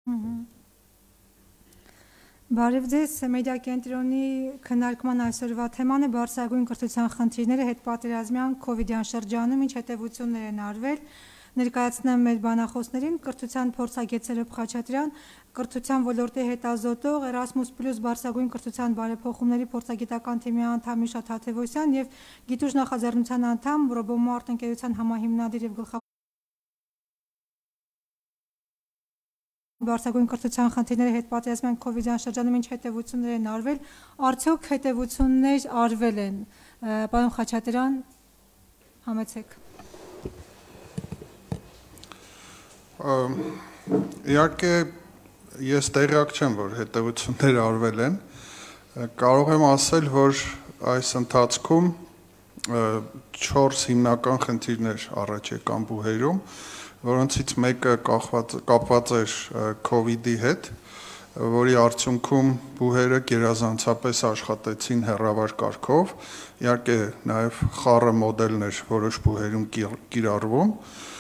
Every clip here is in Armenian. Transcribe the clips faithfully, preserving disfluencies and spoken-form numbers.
Բարև ձեզ, մեդիա կենտրոնի քննարկման այսօրվա թեման է բարձրագույն կրթության խնդիրները հետպատերազմյան քովիդյան շրջանում, ինչ հետևություններ են արվել, ներկայացնեմ մեր բանախոսներին կրթության փորձագետ Սերոբ Խաչատրյան, կրթության ոլորտի հետազոտող Erasmus Plus բարձրագույն կրթության բարեփոխումների փորձագիտական թիմի անդամ Միշատ Հաթևոսյան եւ գիտուժ նախաձեռնության անդամ Ռոբոմո արտընկերության համահիմնադիր եւ գլխավոր Բարձրագույն կրթության խնդիրները հետպատերազմյան քովիդյան շրջանում ինչ հետևություններ են արվել, արդյոք հետևություններ արվել են, պարոն Խաչատրյան, համեցեք։ Իհարկե ես տեղյակ չեմ, որ հետևություններ արվել են, կարող եմ ասել, որ այս ընթացքում չորս հիմնական խնդիրներ առաջ եկան բուհերում, որոնցից մեկը կապված էր քովիդի հետ, որի արդյունքում բուհերը գերազանցապես աշխատեցին հեռավար կարգով, իհարկե նաև խառը մոդելներ որոշ բուհերում կիրառվում։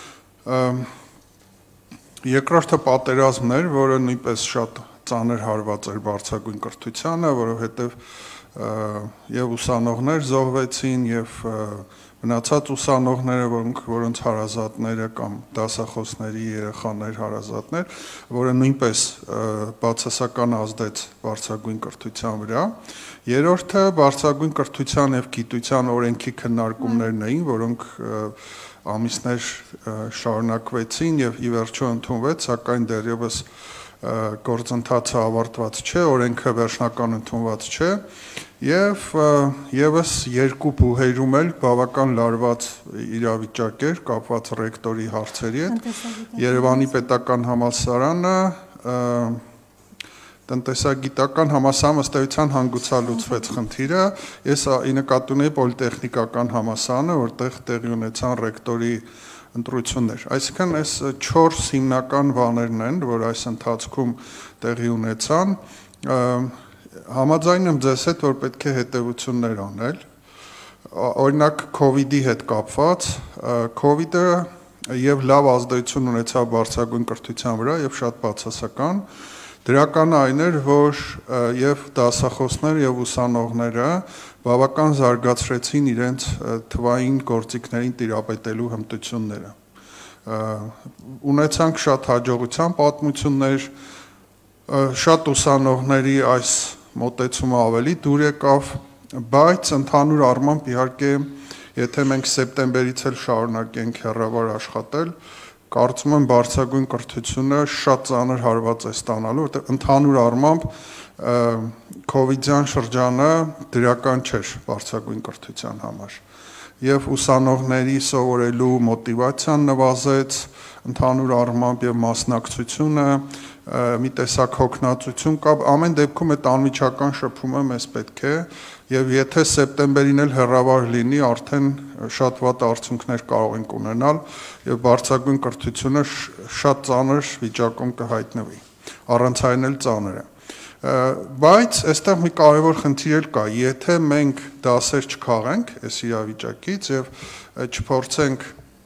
Երկրորդը պատերազմն էր, որը նույնպես շատ ծանր հարված էր բարձրագույն կրթությանը, որովհետև եւ ուսանողներ զոհվեցին եւ մնացած ուսանողները, որոնց հարազատները կամ դասախոսների երեխաներ հարազատներ, որը նույնպես բացասական ազդեց բարձրագույն կրթության վրա։ Երրորդը բարձրագույն կրթության եւ գիտության օրենքի քննարկումներն էին, որոնք ամիսներ շարունակվեցին եւ ի վերջո ընդունվեց, սակայն դեռևս գործընթացը ավարտված չէ, օրենքը վերջնական ընդունված չէ եւ եւս երկու բուհերում էլ բավական լարված իրավիճակ էր կապված ռեկտորի հարցերի հետ։ Երևանի պետական համալսարանը տնտեսագիտական համալսարանը ըստ էության հանգուցալուծվեց խնդիրը, ես ի նկատի ունեի պոլիտեխնիկական համալսարանը, որտեղ տեղի ունեցան ռեկտորի ընտրություններ։ Այսինքն այս չորս հիմնական բաներն են, որ այս ընթացքում տեղի ունեցան, համաձայն եմ ձեզ հետ, որ պետք է հետևություններ անել, օրինակ քովիդի հետ կապված, քովիդը եւ լավ ազդեցություն ունեցավ բարձրագույն կրթության վրա եւ շատ բացասական, դրականը այն էր, որ եւ դասախոսները եւ ուսանողները բավական զարգացրեցին իրենց թվային գործիքներին տիրապետելու հմտությունները։ Ունեցանք շատ հաջողության պատմություններ, շատ ուսանողների այս մոտեցումը ավելի դուր եկավ, բայց ընդհանուր առմամբ իհարկե, եթե մենք սեպտեմբերից էլ շարունակենք հեռավար աշխատել, կարծում եմ բարձրագույն կրթությունը շատ ծանր հարված է ստանալու, որտեղ ընդհանուր առմամբ քովիդյան շրջանը դրական չէր բարձրագույն կրթության համար։ Եվ ուսանողների սովորելու մոտիվացիան նվազեց, ընդհանուր առմամբ եւ մասնակցությունը, մի տեսակ հոգնածություն կա, ամեն դեպքում այդ անմիջական շփումը մեզ պետք է, եւ եթե սեպտեմբերին էլ հեռավար լինի, արդեն շատ վատ արդյունքներ կարող ենք ունենալ եւ բարձրագույն կրթությունը շատ ծանր վիճակում կհայտնվի, առանց այն էլ ծանր է։ Բայց այստեղ մի կարևոր խնդիր էլ կա, եթե մենք դասեր չքաղենք այս իրավիճակից եւ չփորձենք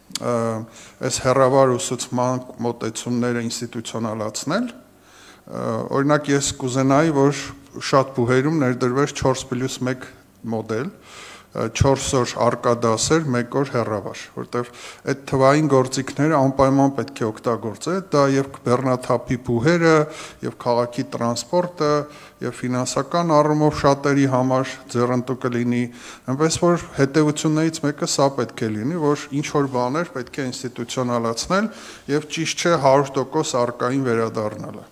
այս հեռավար ուսուցման մոտեցումները ինստիտուցիոնալացնել, օրինակ ես կուզենայի, որ շատ բուհերում ներդրվեց չորս պլյուս մեկ մոդել, չորս օր արկա դասեր, մեկ օր հեռավար, որտեղ այդ թվային գործիքները անպայման պետք է օգտագործել, դա եւ բեռնաթափի բուհերը, եւ քաղաքի տրանսպորտը, եւ ֆինանսական առումով շատերի համար ձեռնտու կլինի, այնպես որ հետևություններից մեկը սա պետք է լինի, որ ինչ որ բաներ պետք է ինստիտուցիոնալացնել եւ ճիշտ չէ հարյուր տոկոս արկային վերադառնալը։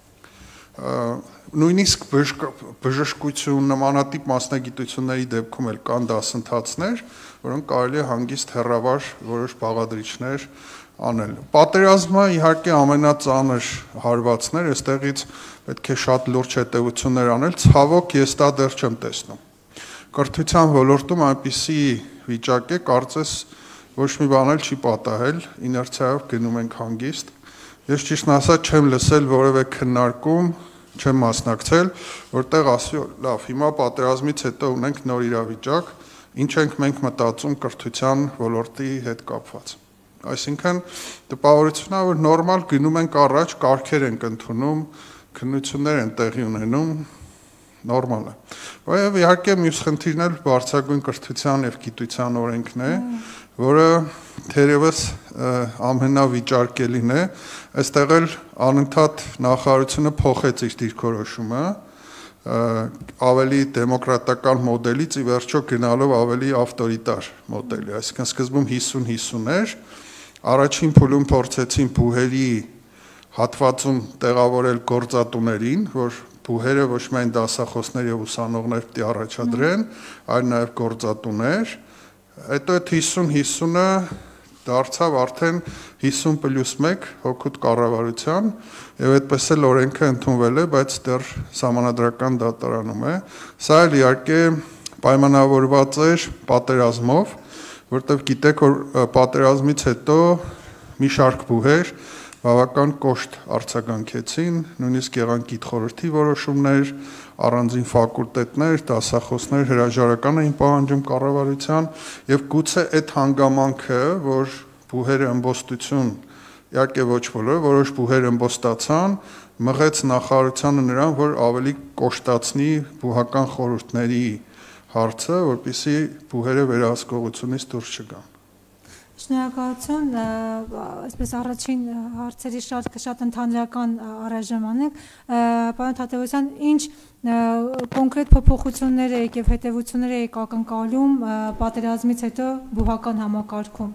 Նույնիսկ բժշկություն, նմանատիպ մասնագիտությունների դեպքում էլ կան դասընթացներ, որոնք կարելի է հանգիստ հեռավար որոշ բաղադրիչներ անել։ Պատերազմը իհարկե ամենածանր հարվածն էր, այստեղից պետք է շատ լուրջ հետևություններ անել, ցավոք ես դա դեռ չեմ տեսնում։ Կրթության ոլորտում այնպիսի վիճակ է, կարծես ոչ մի բան էլ չի պատահել, իներցիայով գնում ենք հանգիստ։ Ես ճիշտն ասած չեմ լսել որևէ քննարկում, չեմ մասնակցել, որտեղ ասի, լավ, հիմա պատերազմից հետո ունենք նոր իրավիճակ, ինչ ենք մենք մտածում կրթության ոլորտի հետ կապված։ Այսինքն տպավորությունն է, որ նորմալ գնում ենք առաջ, կարգեր ենք ընդունում, քննություններ են տեղի ունենում, նորմալ է։ Բայց իհարկե մյուս խնդիրն էլ բարձրագույն կրթության եւ գիտության օրենքն է, որը թերևս ամենավիճարկելին է, այստեղ էլ անընդհատ նախարարությունը փոխեց իր դիրքորոշումը, ավելի դեմոկրատական մոդելից ի վերջո գնալով ավելի ավտորիտար մոդելի, այսինքն սկզբում հիսուն հիսուն էր, առաջին փուլում փորձեցին բուհերի հատվածում տեղավորել գործատուներին, որ բուհերը ոչ միայն դասախոսներ եւ ուսանողներ պետք է առաջադրեն, այլ նաեւ գործատուներ, հետո այդ հիսուն հիսունը դարձավ արդեն հիսուն պլյուս մեկ հոգուտ կառավարության եւ այդպես էլ օրենքը ընդունվել է, բայց դեռ սահմանադրական դատարանում է։ Սա էլ իհարկե պայմանավորված էր պատերազմով, որտեղ գիտեք, որ պատերազմից հետո մի շարք բուհեր բավական կոշտ արձագանքեցին, նույնիսկ եղան գիտխորհրդի որոշումներ, առանձին ֆակուլտետներ, դասախոսներ հրաժարական էին պահանջում կառավարության եւ գուցե այդ հանգամանքը, որ բուհերը ըմբոստություն, իհարկե ոչ բոլորը, որոշ բուհեր ըմբոստացան, մղեց նախարարությանը նրան, որ ավելի կոշտացնի բուհական խորհուրդների հարցը, որպեսզի բուհերը վերահսկողությունից դուրս չգան։ Շնորհակալություն, այսպես առաջին հարցերի շարքը շատ ընդհանրական առայժմ անեք, պարոն Թադևոսյան, ինչ կոնկրետ փոփոխություններ եք եւ հետևություններ եք ակնկալում պատերազմից հետո բուհական համակարգում։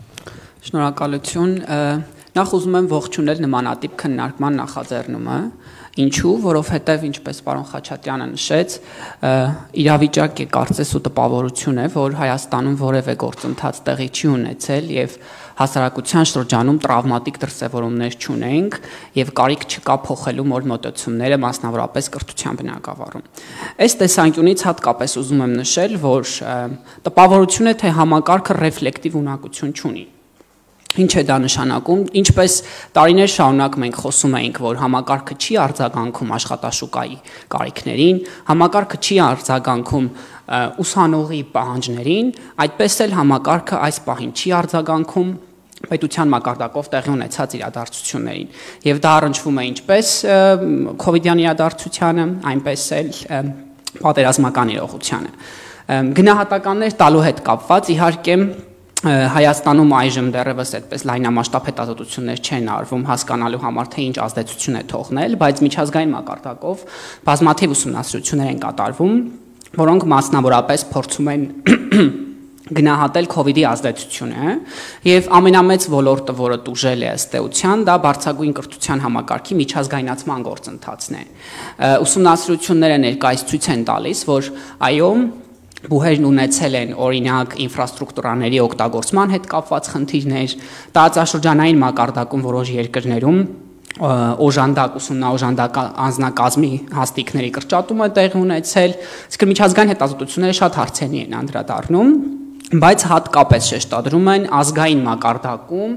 Շնորհակալություն, նախ ուզում եմ ողջունել նմանատիպ քննարկման նախաձեռնումը, ինչու, որովհետև ինչպես պարոն Խաչատրյանը նշեց, իրավիճակ է կարծես ու տպավորություն է, որ Հայաստանում որևէ գործընթաց տեղի չի ունեցել եւ հասարակության շրջանում տրավմատիկ դրսևորումներ չունենք եւ կարիք չկա փոխելու նոր մոտեցումները, մասնավորապես կրթության բնագավառում։ Այս տեսանկյունից հատկապես ուզում եմ նշել, որ տպավորություն է, թե համակարգը ռեֆլեկտիվ ունակություն չունի։ Ինչ է դա նշանակում, ինչպես տարիներ շարունակ մենք խոսում էինք, որ համակարգը չի արձագանքում աշխատաշուկայի կարիքներին, համակարգը չի արձագանքում ուսանողի պահանջներին, այդպես էլ համակարգը այս պահին չի արձագանքում պետության մակարդակով տեղի ունեցած իրադարձություններին։ Եվ դա առնչվում է ինչպես քովիդյան իրադարձությանը, այնպես էլ պատերազմական իրողությանը։ Գնահատականներ տալու հետ կապված, իհարկե Հայաստանում այժմ դեռևս այդպես լայնամասշտաբ հետազոտություններ չեն արվում հասկանալու համար, թե ինչ ազդեցություն է թողնել, բայց միջազգային մակարդակով բազմաթիվ ուսումնասիրություններ են կատարվում, որոնք մասնավորապես փորձում են գնահատել քովիդի ազդեցությունը եւ ամենամեծ ոլորտը, որը տուժել է ըստ էության, դա բարձրագույն կրթության համակարգի միջազգայնացման գործընթացն է։ Ուսումնասիրությունները ներկայիս ցույց են տալիս, որ այո, բուհերն ունեցել են օրինակ ինֆրաստրուկտուրաների օգտագործման հետ կապված խնդիրներ, տարածաշրջանային մակարդակում որոշ երկրներում օժանդակ ուսումնաօժանդակ անձնակազմի հաստիկների կրճատումը տեղի ունեցել, իսկ միջազգային հետազոտությունները շատ հարցերի են անդրադառնում, բայց հատկապես շեշտադրում են ազգային մակարդակում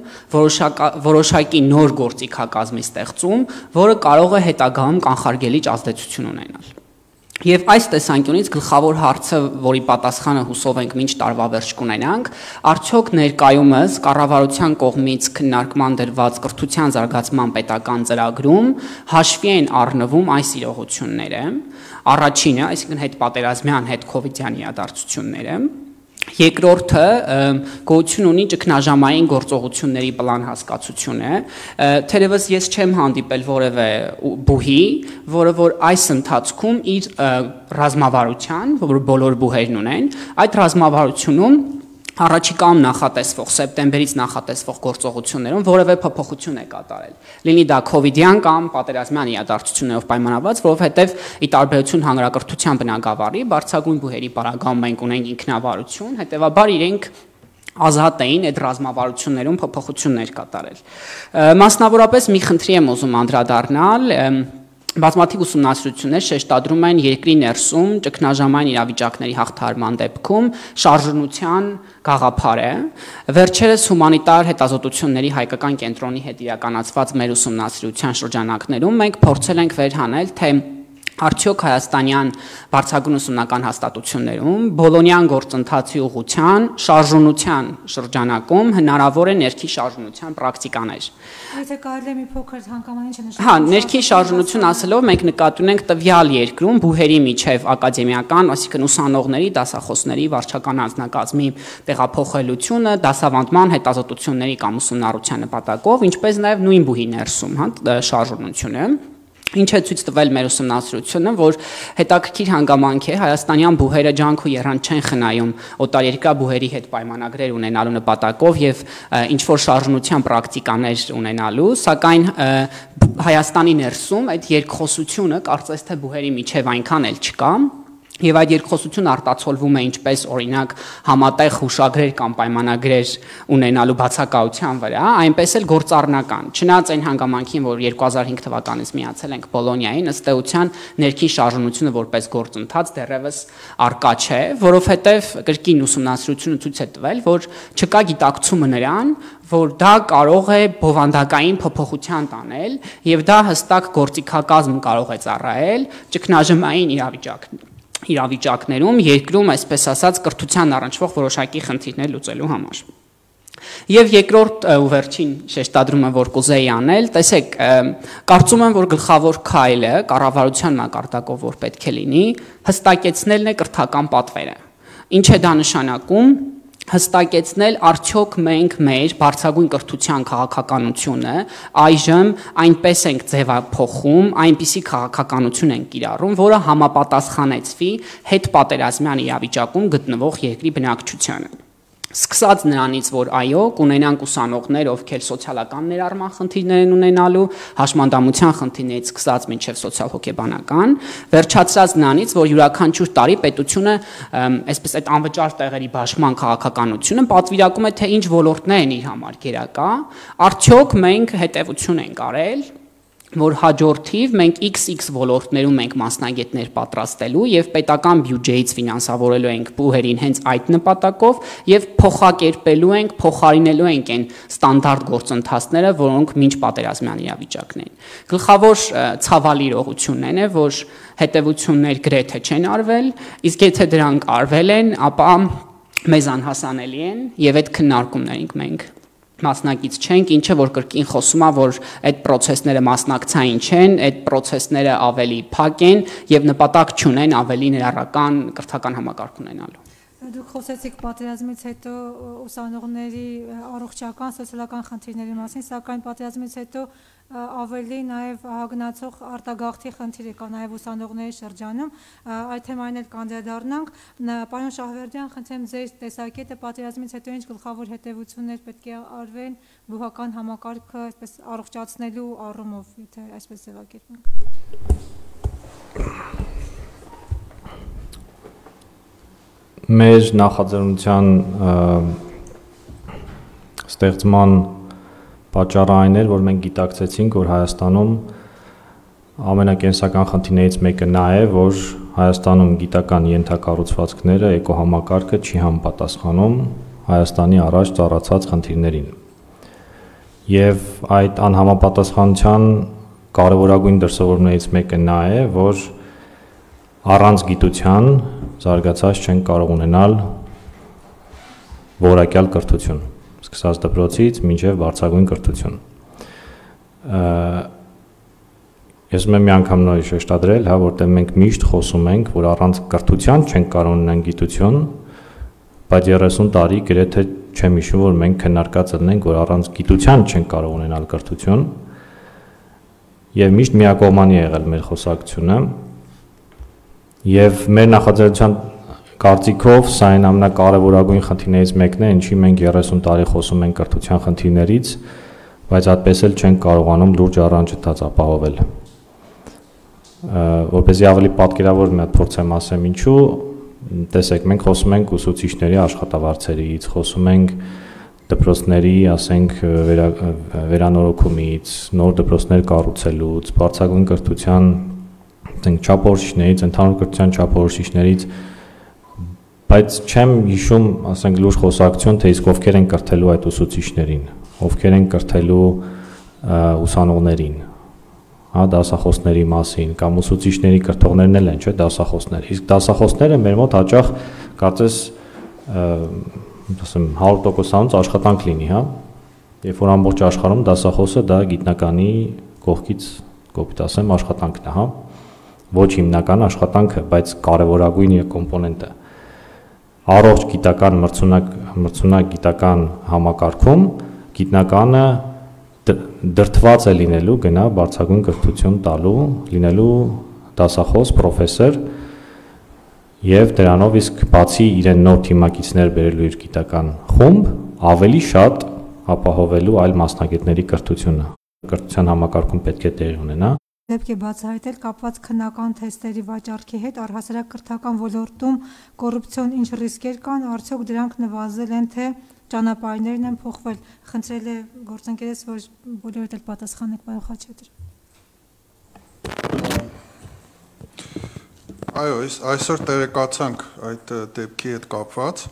որոշակի նոր գործիքակազմի ստեղծում, որը կարող է հետագայում կանխարգելիչ ազդեցություն ունենալ։ Եվ այս տեսանկյունից գլխավոր հարցը, որի պատասխանը հուսով ենք մինչ տարվա վերջ կունենանք, արդյոք ներկայումս կառավարության կողմից քննարկման դրված կրթության զարգացման պետական ծրագրում հաշվի են առնվում այս իրողությունները, առաջինը, այսինքն հետպատերազմյան, հետքովիդյան իրադարձությունները, երկրորդը գոյություն ունի ճգնաժամային գործողությունների պլան հասկացությունը, թերևս ես չեմ հանդիպել որևէ բուհի, որը որ այս ընթացքում իր ռազմավարության, որ բոլոր բուհերն ունեն, այդ ռազմավարությունում առաջիկայում նախատեսվող սեպտեմբերից նախատեսվող գործողություններում որևէ փոփոխություն է կատարել։ Լինի դա քովիդյան կամ պատերազմյան իրադարձություններով պայմանավորված, որովհետև ի տարբերություն հանրակրթության բնագավառի, բարձրագույն բուհերի պարագայում մենք ունենք ինքնավարություն, հետևաբար իրենք ազատ էին այդ ռազմավարություններում փոփոխություններ կատարել։ Մասնավորապես մի խնդրի եմ ուզում անդրադառնալ, բազմաթիվ ուսումնասիրություններ շեշտադրում են երկրի ներսում ճգնաժամային իրավիճակների հաղթահարման դեպքում շարժունության գաղափարը։ Վերջերս հումանիտար հետազոտությունների հայկական կենտրոնի հետ իրականացված մեր ուսումնասիրության շրջանակներում մենք փորձել ենք վերհանել, թե Արդյոք հայաստանյան բարձրագույն ուսումնական հաստատություններում բոլոնյան գործընթացի ուղղության շարժունության շրջանակում հնարավոր է ներքի շարժունության պրակտիկաներ։ Եթե կարելի է մի փոքր հանգամանին չնշանակել։ Հա, ներքի շարժունություն ասելով մենք նկատում ենք տվյալ երկրում բուհերի միջև ակադեմիական, այսինքն ուսանողների, դասախոսների, վարչական անձնակազմի տեղափոխելությունը, դասավանդման, հետազոտությունների կամ ուսումնառության նպատակով, ինչպես նաև նույն բուհի ներսում, հա, շարժունությունը։ Ինչ է ցույց տվել մեր ուսումնասիրությունը, որ հետաքրքիր հանգամանք է հայաստանյան բուհերը ջանք ու եռանդ չեն խնայում օտարերկրյա բուհերի հետ պայմանագրեր ունենալու նպատակով եւ ինչ որ շարժունության պրակտիկաներ ունենալու, սակայն Հայաստանի ներսում այդ երկխոսությունը կարծես թե բուհերի միջև այնքան էլ չկա։ Եվ այդ երկխոսությունը արտացոլվում է ինչպես օրինակ համատեղ հուշագրեր կամ պայմանագրեր ունենալու բացակայության վրա, այնպես էլ գործառնական։ Չնայած այն հանգամանքին, որ երկու հազար հինգ թվականից միացել ենք Բոլոնիային, ըստ էության ներքին շարժունությունը որպես գործընթաց դեռևս առկա չէ, որովհետև կրկին ուսումնասիրությունը ցույց է տվել, որ չկա գիտակցումը նրան, որ դա կարող է բովանդակային փոփոխության տանել եւ դա հստակ գործիքակազմ կարող է ծառայել ճգնաժամային իրավիճակներում իրավիճակներում երկրում, այսպես ասած, կրթության առնչվող որոշակի խնդիրներ լուծելու համար։ Եվ երկրորդ ու վերջին շեշտադրումը, որ կուզեի անել, տեսեք, կարծում եմ, որ գլխավոր քայլը կառավարության մակարդակով որ պետք է լինի, հստակեցնելն է կրթական պատվերը։ Ինչ է դա նշանակում։ Հստակեցնել արդյոք մենք մեր բարձրագույն կրթության քաղաքականությունը այժմ այնպես ենք ձևափոխում, այնպիսի քաղաքականություն ենք կիրառում, որը համապատասխանեցվի հետպատերազմյան իրավիճակում գտնվող երկրի բնակչությանը։ Սկսած նրանից, որ այո, կունենանք ուսանողներ, ովքեր սոցիալական ներառման խնդիրներ են ունենալու, հաշմանդամության խնդիրներից սկսած մինչև սոցիալ-հոգեբանական, վերջացրած նրանից, որ յուրաքանչյուր տարի պետությունը, այսպես այդ անվճար տեղերի բաշխման քաղաքականությունը պատվիրակում է, թե ինչ ոլորտներ են իր համար գերակա, արդյոք մենք հետևություն ենք արել, որ հաջորդիվ մենք X X ոլորտներում ենք մասնագետներ պատրաստելու եւ պետական բյուջեից ֆինանսավորելու ենք բուհերին հենց այդ նպատակով եւ փոխակերպելու ենք, փոխարինելու ենք այն ստանդարտ գործընթացները, որոնք մինչ պատերազմյան իրավիճակն են։ Գլխավոր ցավալի իրողությունն այն է, որ հետևություններ գրեթե չեն արվել, իսկ եթե դրանք արվել են, ապա մեզ անհասանելի են եւ այդ քննարկումներին մենք մասնակից չենք, ինչը որ կրկին խոսում է, որ այդ process-ները մասնակցային չեն, այդ process-ները ավելի փակ են եւ նպատակ չունեն ավելի ներառական կրթական համակարգ ունենալու։ Դուք խոսեցիք պատերազմից հետո ուսանողների առողջական, սոցիալական խնդիրների մասին, սակայն պատերազմից հետո ավելի նաև ահագնացող արտագաղթի խնդիր կա նաև ուսանողների շրջանում, այդ թեմային էլ կանդրադառնանք։ Պարոն Շահվերդյան, խնդրեմ ձեր տեսակետը պատերազմից հետո ինչ գլխավոր հետևություններ պետք է արվեն բուհական համակարգը այսպես առողջացնելու առումով, եթե այսպես ձևակերպենք։ Մեր նախաձեռնության ստեղծման պատճառը այն էր, որ մենք գիտակցեցինք, որ Հայաստանում ամենակենսական խնդիրներից մեկը նա է, որ Հայաստանում գիտական ենթակառուցվածքները, էկոհամակարգը չի համապատասխանում Հայաստանի առաջ ծառացած խնդիրներին։ Եվ այդ անհամապատասխանության կարևորագույն դրսևորումներից մեկը նա է, որ առանց գիտության զարգացած չեն կարող ունենալ որակյալ կրթություն, սկսած դպրոցից մինչև բարձրագույն կրթություն։ Ես ուզում եմ մի անգամ նոր շեշտադրել, հա, որտեղ մենք միշտ խոսում ենք, որ առանց կրթության չենք կարող ունենալ գիտություն, բայց երեսուն տարի գրեթե չեմ հիշում, որ մենք քննարկած ենք, որ առանց գիտության չենք կարող ունենալ կրթություն, եւ միշտ միակողմանի է եղել մեր խոսակցությունը, եւ մեր նախաձեռնության կարծիքով սա այն ամենակարևորագույն խնդիրներից մեկն է, ինչի մենք երեսուն տարի խոսում ենք կրթության խնդիրներից, բայց այդպես էլ չենք կարողանում լուրջ առանջթաց ապահովել։ Որպեսզի ավելի պատկերավոր մի հատ փորձեմ ասեմ ինչու, տեսեք, մենք խոսում ենք ուսուցիչների աշխատավարձերից, խոսում ենք դպրոցների, ասենք, վերանորոգումից, նոր դպրոցներ կառուցելուց, բարձրագույն կրթության, ասենք, չափորոշիչներից, ընդհանուր կրթության չափորոշիչներից, բայց չեմ հիշում, ասենք, լուրջ խոսակցություն, թե իսկ ովքեր են կրթելու այդ ուսուցիչներին, ովքեր են կրթելու ուսանողներին, հա, դասախոսների մասին, կամ ուսուցիչների կրթողներն էլ են, չէ, դասախոսներ։ Իսկ դասախոսները մեր մոտ հաճախ կարծես ասեմ հարյուր տոկոսանոց աշխատանք լինի, հա։ Երբ որ ամբողջ աշխարհում դասախոսը դա գիտնականի կողքից, կոպիտ ասեմ, աշխատանքն է, հա։ Ոչ հիմնական աշխատանքը, բայց կարևորագույն կոմպոնենտը։ Առողջ գիտական մրցունակ մրցունակ գիտական համակարգում գիտնականը դրդված է լինելու գնա բարձրագույն կրթություն տալու, լինելու դասախոս, պրոֆեսոր եւ դրանով իսկ բացի իրեն նոր թիմակիցներ բերելու իր գիտական խումբ, ավելի շատ ապահովելու այլ մասնագետների կրթությունը։ Կրթության համակարգում պետք է տեղ ունենա։ Պետք է բացահայտել կապված քննական թեստերի վաճառքի հետ առհասարակ կրթական ոլորտում կոռուպցիոն ինչ ռիսկեր կան, արդյոք դրանք նվազել են, թե ճանապարհներն են փոխվել։ Խնդրել է գործընկերս, որ բոլորդ էլ պատասխանեք, պարոն Խաչատրյան։ Այո, այսօր տեղեկացանք այդ դեպքի հետ կապված։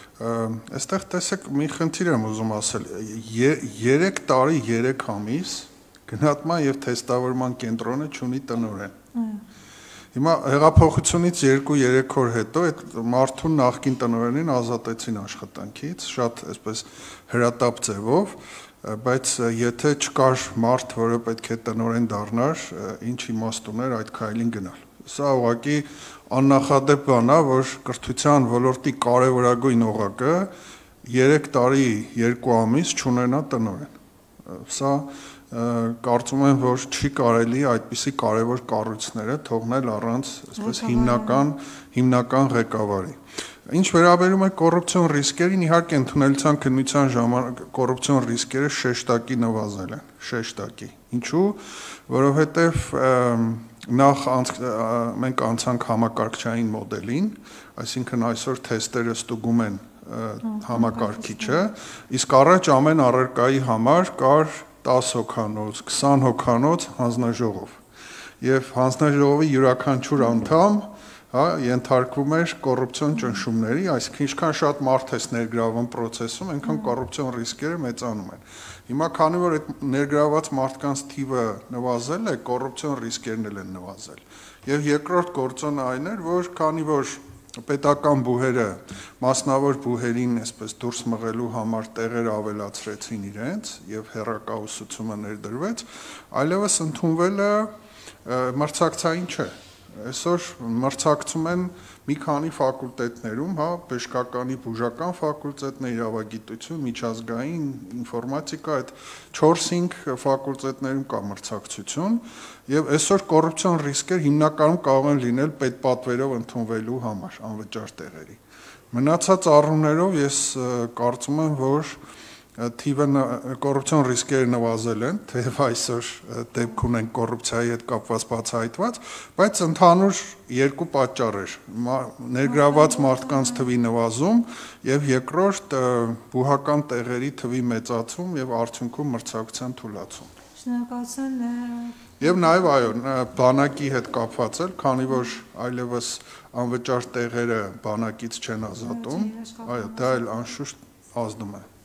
Այստեղ տեսեք մի խնդիր եմ ուզում ասել, երեք տարի երեք ամիս գնահատման եւ թեստավորման կենտրոնը չունի տնօրեն։ Հիմա հեղափոխությունից երկու երեք օր հետո այդ մարդուն նախկին տնօրենին ազատեցին աշխատանքից, շատ այսպես հրատապ ձևով, բայց եթե չկար մարդ, որը պետք է տնօրեն դառնար, ինչ իմաստ ուներ այդ քայլին գնալ։ Սա ուղղակի աննախադեպ բան է, որ կրթության ոլորտի կարևորագույն օղակը երեք տարի երկու ամիս չունենա տնօրեն։ Սա կարծում եմ, որ չի կարելի այդպիսի կարևոր կառույցները թողնել առանց այսպես հիմնական հիմնական ղեկավարի։ Ինչ վերաբերում է կոռուպցիոն ռիսկերին, իհարկե ընդունելության քննության ժամանակ կոռուպցիոն ռիսկերը շեշտակի նվազել են, շեշտակի։ Ինչու՞, որովհետև նախ մենք անցանք համակարգչային մոդելին, այսինքն այսօր թեստերը ստուգում են համակարգիչը, իսկ առաջ ամեն առարկայի համար կար տասը հոգանոց, քսան հոգանոց հանձնաժողով։ Եվ հանձնաժողովի յուրաքանչյուր անդամ, հա, ենթարկվում էր կոռուպցիոն ճնշումների, այսինքն ինչքան շատ մարդ ես ներգրավում process-ում, այնքան կոռուպցիոն ռիսկերը մեծանում են։ Հիմա քանի որ այդ ներգրաված մարդկանց թիվը նվազել է, կոռուպցիոն ռիսկերն էլ են նվազել։ Եվ երկրորդ գործոնը այն էր, որ քանի որ պետական բուհերը մասնավոր բուհերին այսպես դուրս մղելու համար տեղեր ավելացրեցին իրենց եւ հեռակաուսուցումը ներդրվեց, այլևս ընդունվելը մրցակցային չէ։ Այսօր մրցակցում են մի քանի ֆակուլտետներում, հա, բժշկականի բուժական ֆակուլտետներ, իրավագիտություն, միջազգային, ինֆորմատիկա, այդ չորս-հինգ ֆակուլտետներում կա մրցակցություն, եւ այսօր կոռուպցիոն ռիսկեր հիմնականում կարող են լինել պետպատվերով ընդունվելու համար անվճար տեղերի։ Մնացած առումներով ես կարծում եմ, որ թիվը կոռուպցիոն ռիսկերը նվազել են, թեև այսօր դեպք ունեն կոռուպցիայի հետ կապված բացահայտված, բայց ընդհանուր երկու պատճառ էր՝ ներգրաված մարդկանց թվի նվազում եւ երկրորդ բուհական տեղերի թվի մեծացում եւ արդյունքում մրցակցության թուլացում։ Շնորհակալություն։ Եվ նաեւ այո, բանակի հետ կապված էլ, քանի որ այլևս անվճար տեղերը բանակից չեն ազատում, այո, դա էլ անշուշտ ազդում է։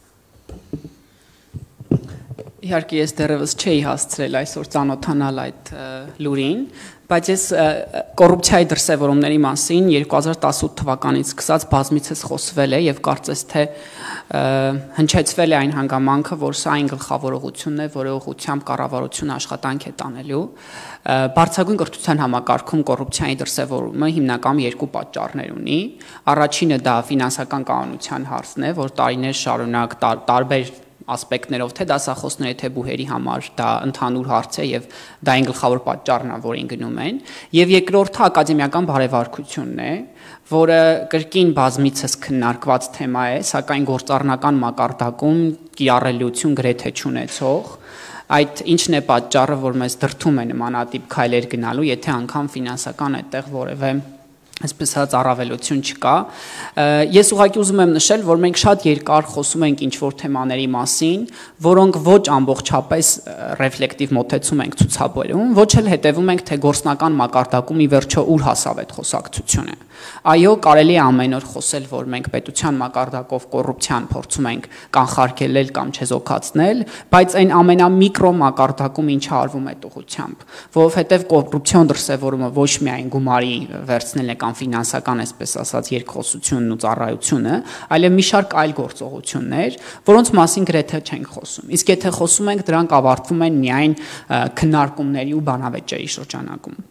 Իհարկե ես դեռևս չէի հասցրել այսօր ծանոթանալ այդ լուրին, բայց ես կոռուպցիայի դրսևորումների մասին երկու հազար տասութ թվականից սկսած բազմիցս խոսվել է եւ կարծես թե հնչեցվել է այն հանգամանքը, որ սա այն գլխավորողությունն է, որը ուղղությամբ կառավարությունը աշխատանք է տանելու։ Բարձրագույն կրթության համակարգում կոռուպցիայի դրսևորումը հիմնական երկու պատճառներ ունի։ Առաջինը դա ֆինանսական կանոնության հարցն է, որ տարիներ շարունակ տարբեր ասպեկտներով թե դասախոսների թե բուհերի համար դա ընդհանուր հարց է եւ դա այն գլխավոր պատճառն է, որին գնում են, եւ երկրորդը ակադեմիական բարեվարկությունն է, որը կրկին բազմիցս քննարկված թեմա է, սակայն գործառնական մակարդակում կիրառելիություն գրեթե չունեցող։ Այդ ինչն է պատճառը, որ մեզ դրդում է նմանատիպ քայլեր գնալու, եթե անգամ ֆինանսական այդտեղ որևէ այսպես ասած առավելություն չկա։ Ես ուղղակի ուզում եմ նշել, որ մենք շատ երկար խոսում ենք ինչ-որ թեմաների մասին, որոնք ոչ ամբողջապես ռեֆլեկտիվ մոտեցում ենք ցուցաբերում, ոչ էլ հետևում ենք, թե գործնական մակարդակում ի վերջո ուր հասավ այդ խոսակցությունը։ Այո, կարելի է ամեն օր խոսել, որ մենք պետության մակարդակով կոռուպցիան փորձում ենք կանխարգելել կամ չեզոքացնել, բայց այն ամենամիկրո մակարդակում ինչը արվում է ուղղությամբ, որովհետև կոռուպցիոն դրսևորումը ոչ միայն գումարի վերցնելն է կամ ֆինանսական, այսպես ասած, երկխոսությունն ու ծառայությունը, այլև մի շարք այլ գործողություններ, որոնց մասին գրեթե չենք խոսում։ Իսկ եթե խոսում ենք, դրանք ավարտվում են միայն քննարկումների ու բանավեճերի շրջանակում։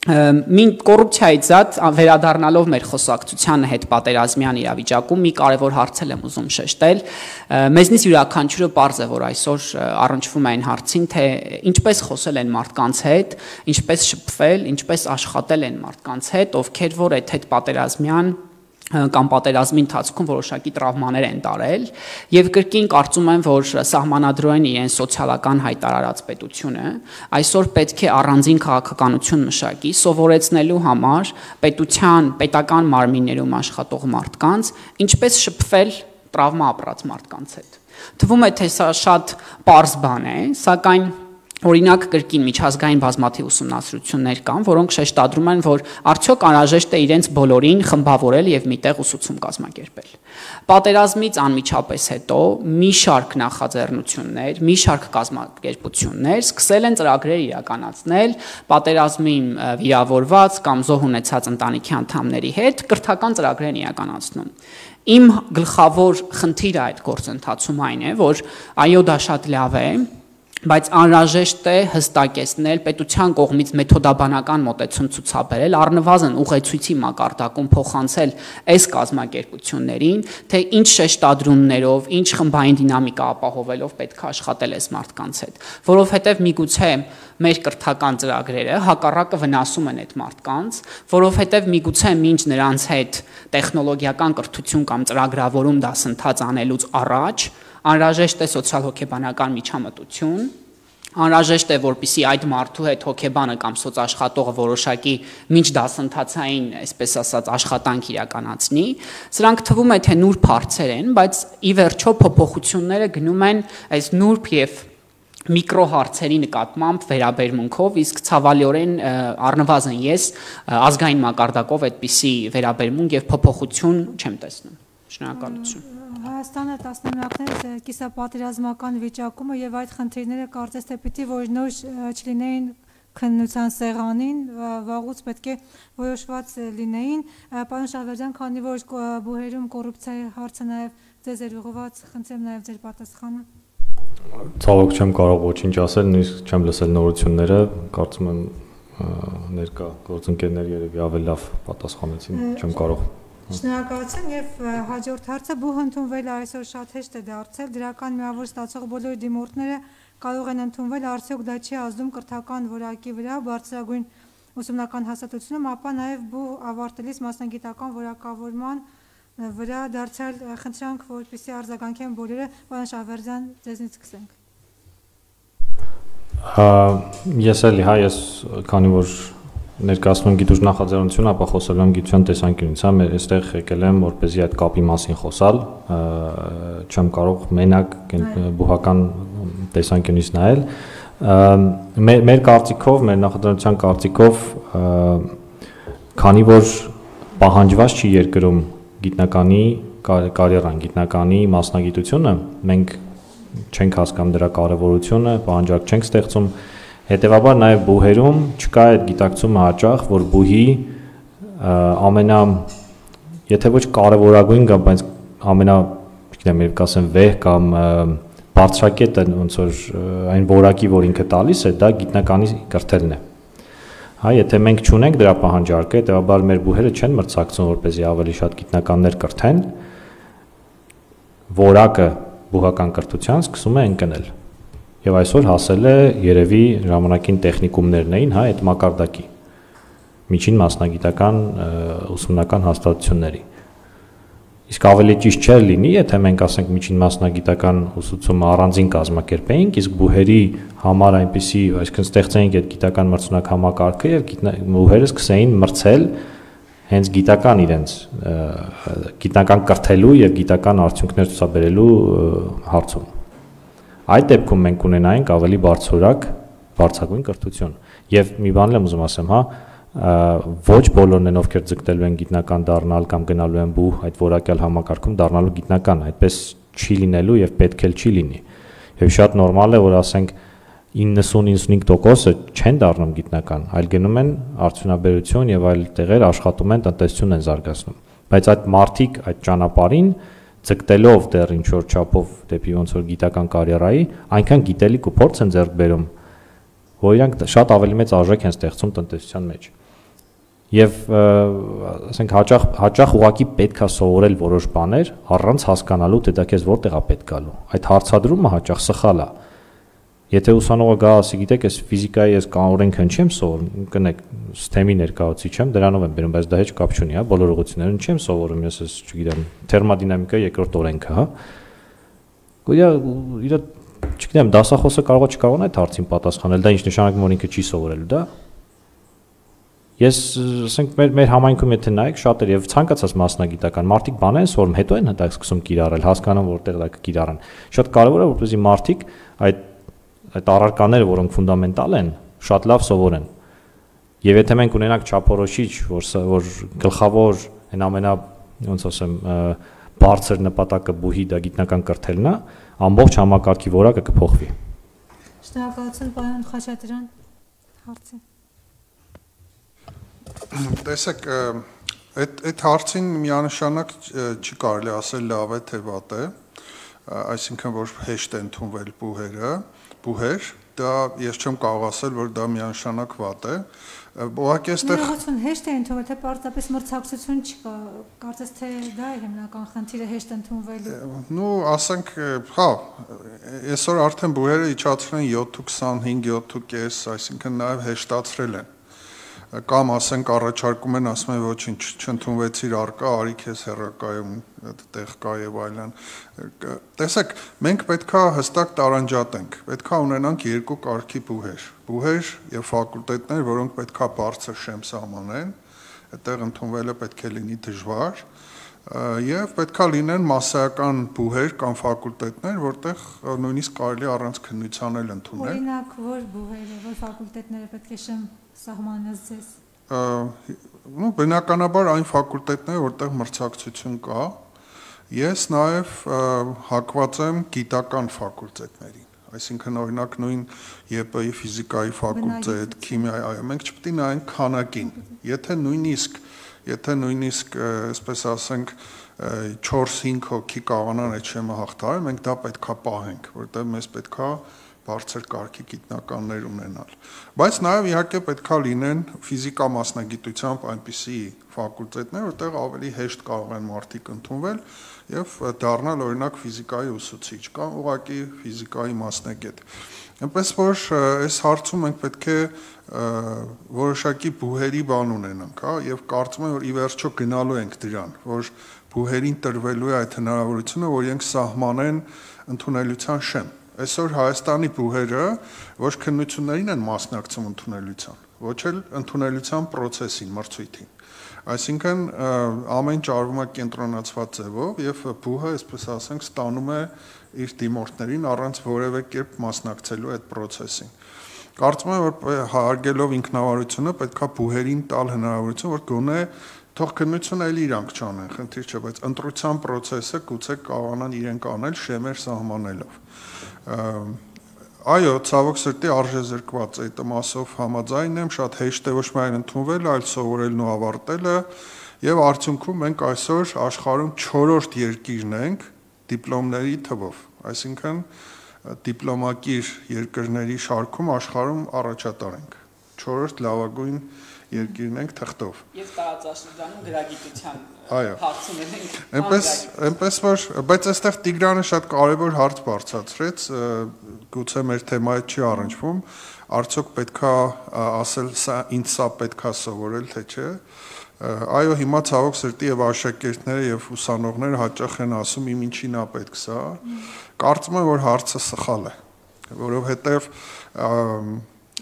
Մին կոռուպցիայից զատ վերադառնալով մեր խոսակցությանը հետպատերազմյան իրավիճակում մի կարևոր հարց եմ ուզում շեշտել։ Մեզնից յուրաքանչյուրը պարզ է, որ այսօր առնչվում է այն հարցին, թե ինչպես խոսել են մարդկանց հետ, ինչպես շփվել, ինչպես աշխատել են մարդկանց հետ, ովքեր որ այդ հետպատերազմյան կամ պատերազմի ընթացքում որոշակի տրավմաներ են տարել եւ կրկին կարծում եմ, որ սահմանադրոյն իրեն սոցիալական հայտարարած պետությունը այսօր պետք է առանձին քաղաքականություն մշակի սովորեցնելու համար պետության պետական մարմիններում աշխատող մարդկանց ինչպես շփվել տրավմա ապրած մարդկանց հետ։ Թվում է, թե սա շատ պարզ բան է, սակայն Օրինակ կրկին միջազգային բազմաթիվ ուսումնասիրություններ կան, որոնք շեշտադրում են, որ արդյոք անհրաժեշտ է իրենց բոլորին խմբավորել եւ միտեղ ուսուցում կազմակերպել։ Պատերազմից անմիջապես հետո մի շարք նախաձեռնություններ, մի շարք կազմակերպություններ սկսել են ծրագրեր իրականացնել պատերազմին վիրավորված կամ զոհ ունեցած ընտանիքի անդամների հետ կրթական ծրագրեր են իրականացնում։ Իմ գլխավոր խնդիրը այդ գործընթացում այն է, որ այո, դա շատ լավ է, բայց անհրաժեշտ է հստակեցնել պետության կողմից մեթոդաբանական մոտեցում ցուցաբերել, առնվազն ուղեցույցի մակարդակում փոխանցել այս կազմակերպություններին, թե ինչ շեշտադրումներով, ինչ խմբային դինամիկա ապահովելով պետք է աշխատել այս մարդկանց հետ, որովհետև միգուցե մեր կրթական ծրագրերը հակառակը վնասում են այդ մարդկանց, որովհետև միգուցե մինչ նրանց հետ տեխնոլոգիական կրթություն կամ ծրագրավորում դասընթաց անելուց առաջ անհրաժեշտ է սոցիալ-հոգեբանական միջամտություն, անհրաժեշտ է, որպեսզի այդ մարդու հետ հոգեբանը կամ սոցաշխատողը որոշակի մինչ դասընթացային, այսպես ասած, աշխատանք իրականացնի, սրանք թվում է, թե նուրբ հարցեր են, բայց ի վերջո փոփոխությունները գնում են այս նուրբ եւ միկրո հարցերի նկատմամբ վերաբերմունքով, իսկ ցավալիորեն առնվազն ես ազգային մակարդակով այդպիսի վերաբերմունք եւ փոփոխություն չեմ տեսնում։ Շնորհակալություն։ Հայաստանը տասնամյակներից կիսապատերազմական վիճակումը եւ այդ խնդիրները կարծես թե պիտի որ նոր չլինեին քննության սեղանին, վաղուց պետք է որոշված լինեին։ Պարոն Շահվերդյան, քանի որ բուհերում կոռուպցիայի հարցը նաեւ ձեզ էր ուղղված, խնդրեմ նաեւ ձեր պատասխանը։ Ցավոք չեմ կարող ոչինչ ասել, նույնիսկ չեմ լսել նորությունները, կարծում եմ ներկա գործընկերները երևի ավելի լավ պատասխանեցին, չեմ կարող։ Շնորհակալություն եւ հաջորդ հարցը բուհ ընդունվել այսօր շատ հեշտ է դարձել դրական միավոր ստացող բոլոր դիմորդները կարող են ընդունվել արդյոք դա չի ազդում կրթական որակի վրա բարձրագույն ուսումնական հաստատությունում ապա նաեւ բուհ ավարտելիս մասնագիտական որակավորման վրա դարձյալ խնդրանք որպեսզի արձագանքեն բոլորը պարոն Շահվերդյան ձեզնից սկսենք։ Ես էլի հա ես քանի որ ներկայացնում գիտուժ նախաձեռնություն, ապա խոսելու եմ գիտության տեսանկյունից, հա, մեր այստեղ եկել եմ, որպեսզի այդ կապի մասին խոսալ, չեմ կարող մենակ բուհական տեսանկյունից նայել։ Մեր մեր կարծիքով, մեր նախաձեռնության կարծիքով, քանի որ պահանջված չի երկրում գիտնականի կարիերան, գիտնականի մասնագիտությունը, մենք չենք հասկանում դրա կարևորությունը, պահանջարկ չենք ստեղծում։ Հետևաբար նաև բուհերում չկա այդ գիտակցումը հաճախ, որ բուհի ամենա, եթե ոչ կարևորագույն կամ բայց ամենա, չգիտեմ, երբ կասեմ վեհ կամ բարձրակետը ոնց որ այն որակի, որ ինքը տալիս է, դա գիտնականի կրթելն է։ Հա, եթե մենք չունենք դրա պահանջարկը, հետևաբար մեր բուհերը չեն մրցակցում, որպեսզի ավելի շատ գիտնականներ կրթեն, որակը բուհական կրթության սկսում է ընկնել։ Եվ այսօր հասել է երևի ժամանակին տեխնիկումներն էին, հա, այդ մակարդակի միջին մասնագիտական ուսումնական հաստատությունների։ Իսկ ավելի ճիշտ չէր լինի, եթե մենք ասենք միջին մասնագիտական ուսուցումը առանձին կազմակերպեինք, իսկ բուհերի համար այնպիսի, այսինքն ստեղծեինք այդ գիտական մրցունակ համակարգը եւ բուհերը սկսեին մրցել հենց գիտական իրենց գիտական կրթելու եւ գիտական արդյունքներ ցուցաբերելու հարցում։ Այդ դեպքում մենք ունենայինք ավելի բարձրորակ բարձրագույն կրթություն։ Եվ մի բան եմ ուզում ասեմ, հա, ոչ բոլորն են, ովքեր ձգտելու են գիտնական դառնալ կամ գնալու են բու այդ որակյալ համակարգում դառնալու գիտնական, այդպես չի լինելու եւ պետք էլ չի լինի։ Եվ շատ նորմալ է, որ ասենք իննսուն-իննսունհինգ տոկոսը չեն դառնում գիտնական, այլ գնում են արդյունաբերություն եւ այլ տեղեր աշխատում են, տնտեսություն են զարգացնում։ Բայց այդ մարդիկ այդ ճանապարհին ձգտելով դեռ ինչ որ չափով դեպի ոնց որ գիտական կարիերայի, այնքան գիտելիք ու փորձ են ձեռք բերում, որ իրանք շատ ավելի մեծ արժեք են ստեղծում տնտեսության մեջ։ Եվ ասենք հաճախ հաճախ ուղղակի պետքա սովորել որոշ բաներ առանց հասկանալու թե դա քեզ որտեղ է պետք գալու։ Այդ հարցադրումը հաճախ սխալ է։ Եթե ուսանողը գա, ասի, գիտեք, ես ֆիզիկայի ես կանորենքն չեմ սովորում, կնեք, սթեմի ներկայացուցիչ եմ, դրանով եմ բերում, բայց դա heç կապ չունի, հա, բոլոր ուղղություններն չեմ սովորում, ես ես չգիտեմ, թերմոդինամիկայի երկրորդ օրենքը, հա։ Գույա իր չգիտեմ, դասախոսը կարող է չկարողանա այդ հարցին պատասխանել, դա ինչ նշանակում որ ինքը չի սովորելու դա։ Ես ասենք մեր մեր համայնքում եթե նայեք շատեր եւ ցանկացած մասնագիտական մարդիկ բան են սովորում, հետո են հտակ սկսում կիրառել, հասկանում որտեղ դա կկիրառեն։ Շատ կարեւոր է որպեսզի մարդիկ այդ այդ առարկաները, որոնք ֆունդամենտալ են, շատ լավ սովորեն։ Եվ եթե մենք ունենանք չափորոշիչ, որ որ գլխավոր այն ամենա ոնց ասեմ բարձր նպատակը բուհի դա գիտնական կրթելն է, ամբողջ համակարգի որակը կփոխվի։ Շնորհակալություն, պարոն Խաչատրյան, հարցը։ Տեսեք, այդ այդ հարցին միանշանակ չի կարելի ասել լավ է թե վատ է, այսինքն որ հեշտ է ընդունվել բուհերը, բուհեր, դա ես չեմ կարող ասել, որ դա միանշանակ վատ է։ Ուղղակի այստեղ Ներողություն, հեշտ է ընդունվել, թե պարզապես մրցակցություն չկա, կարծես թե դա է հիմնական խնդիրը հեշտ ընդունվելու։ Ну, ասենք, հա, այսօր արդեն բուհերը իջացրել են յոթ քսանհինգ յոթ կես, այսինքն նաև հեշտացրել են։ Կամ ասենք առաջարկում են, ասում են ոչինչ չընդունվեցիր արկա, արի քեզ հեռակայում տեղ կա եւ այլն։ Տեսեք, մենք պետքա հստակ տարանջատենք, պետքա ունենանք երկու կարգի բուհեր, բուհեր եւ ֆակուլտետներ, որոնք պետքա բարձր շեմ սահմանեն, այդտեղ ընդունվելը պետք է լինի դժվար, եւ պետքա լինեն մասսայական բուհեր կամ ֆակուլտետներ, որտեղ նույնիսկ կարելի առանց քննության էլ ընդունել։ Օրինակ, որ բուհերը, որ ֆակուլտետները պետք է շեմ սահմանած ձեզ։ Ну, բնականաբար այն ֆակուլտետները, որտեղ մրցակցություն կա, ես նաև հակված եմ գիտական ֆակուլտետներին, այսինքն օրինակ նույն ԵՊ-ի ֆիզիկայի ֆակուլտետ, քիմիայի, այո, մենք չպետք է նայենք քանակին, եթե նույնիսկ, եթե նույնիսկ, այսպես ասենք, չորս-հինգ հոգի կարողանան այդ շեմը հաղթահարել, մենք դա պետքա պահենք, որտեղ մեզ պետքա բարձր կարգի գիտնականներ ունենալ։ Բայց նաև իհարկե պետքա լինեն ֆիզիկա մասնագիտությամբ այնպիսի ֆակուլտետներ, որտեղ ավելի հեշտ կարող են մարդիկ ընդունվել եւ դառնալ օրինակ ֆիզիկայի ուսուցիչ կամ ուղղակի ֆիզիկայի մասնագետ։ Այնպես որ այս հարցում մենք պետք է որոշակի բուհերի բան ունենանք, հա, եւ կարծում եմ որ ի վերջո գնալու ենք դրան, որ բուհերին տրվելու է այդ հնարավորությունը, որ իրենք սահմանեն ընդունելության շեմ։ Այսօր Հայաստանի բուհերը ոչ քննություններին են մասնակցում ընդունելության, ոչ էլ ընդունելության process-ին, մրցույթին։ Այսինքն ամեն ինչ արվում է կենտրոնացված ձևով եւ բուհը, այսպես ասենք, ստանում է իր դիմորդներին առանց որևէ կերպ մասնակցելու այդ process-ին։ Կարծում եմ, որ հարգելով ինքնավարությունը պետքա բուհերին տալ հնարավորություն, որ գոնե թող քննությունը էլ իրանք չանեն, խնդիր չէ, բայց ընտրության process-ը գուցե կարողանան իրենք անել շեմեր սահմանելով։ Այո, ցավոք սրտի արժեզրկված է այդ մասով համաձայն եմ, շատ հեշտ է ոչ միայն ընդունվել, այլ սովորելն ու ավարտելը, եւ արդյունքում մենք այսօր աշխարհում չորրորդ երկիրն ենք դիպլոմների թվով, այսինքն դիպլոմակիր երկրների շարքում աշխարհում առաջատար ենք, չորրորդ լավագույն երկիրն ենք թղթով։ Եվ տարածաշրջանում գրագիտության Այո։ հարցումն ենք։ Այնպես, այնպես որ, բայց այստեղ Տիգրանը շատ կարևոր հարց բարձրացրեց, գուցե մեր թեմայից չի առնչվում, արդյոք պետքա ասել, սա ինձ սա պետքա սովորել, թե չէ։ Այո, հիմա ցավոք սրտի եւ աշակերտները եւ ուսանողները հաճախ են ասում, իմ ինչին է պետք սա։ Կարծում եմ, որ հարցը սխալ է, որովհետեւ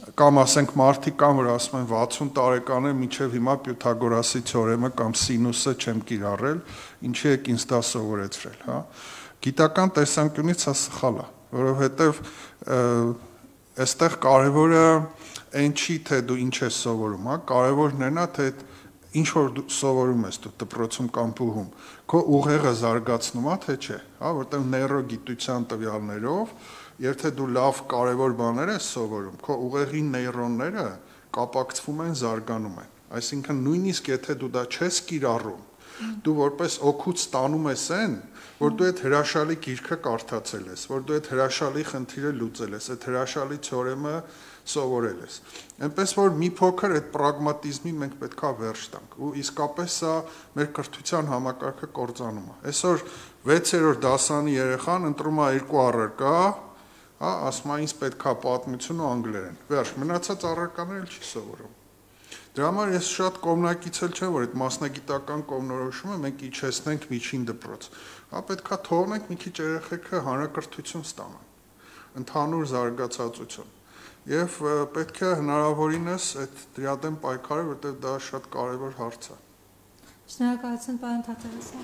կամ ասենք մարդիկ կան, որ ասում են վաթսուն տարեկան է, մինչև հիմա Պյութագորասի թեորեմը կամ սինուսը չեմ կիրառել, ինչի եք ինձ դա սովորեցրել, հա։ Գիտական տեսանկյունից սա սխալ է, որովհետև այստեղ կարևորը այն չի, թե դու ինչ ես սովորում, հա, կարևորն այն է, թե ինչ որ դու սովորում ես դու դպրոցում կամ բուհում, քո ուղեղը զարգացնում է, թե չէ, հա, որտեղ նեյրոգիտության տվյալներով, եթե դու լավ կարևոր բաներ ես սովորում, քո ուղեղի նեյրոնները կապակցվում են, զարգանում են։ Այսինքն նույնիսկ եթե դու դա չես կիրառում, դու որպես օգուտ ստանում ես այն, որ դու այդ հրաշալի գիրքը կարդացել ես, որ դու այդ հրաշալի խնդիրը լուծել ես, այդ հրաշալի թեորեմը սովորել ես։ Այնպես որ մի փոքր այդ պրագմատիզմի մենք պետքա վերջ տանք, ու իսկապես սա մեր կրթության համակարգը կործանում է։ Այսօր վեցերորդ դասանի երեխան ընտրում է երկու առարկա, հա, ասում է ինձ պետքա պատմություն ու անգլերեն։ Վերջ, մնացած առարկաները չի սովորում։ Դրա համար ես շատ կողմնակից էլ չեմ, որ այդ մասնագիտական կողմնորոշումը մենք իջեցնենք միջին դպրոց։ Հա, պետքա թողնենք մի քիչ երեխեքը հանրակրթություն ստանան, ընդհանուր զարգացածություն։ Եվ պետք է հնարավորինս այդ դրա դեմ պայքարել, որտեղ դա շատ կարևոր հարց է։ Շնորհակալություն, պարոն Թաթևոսյան։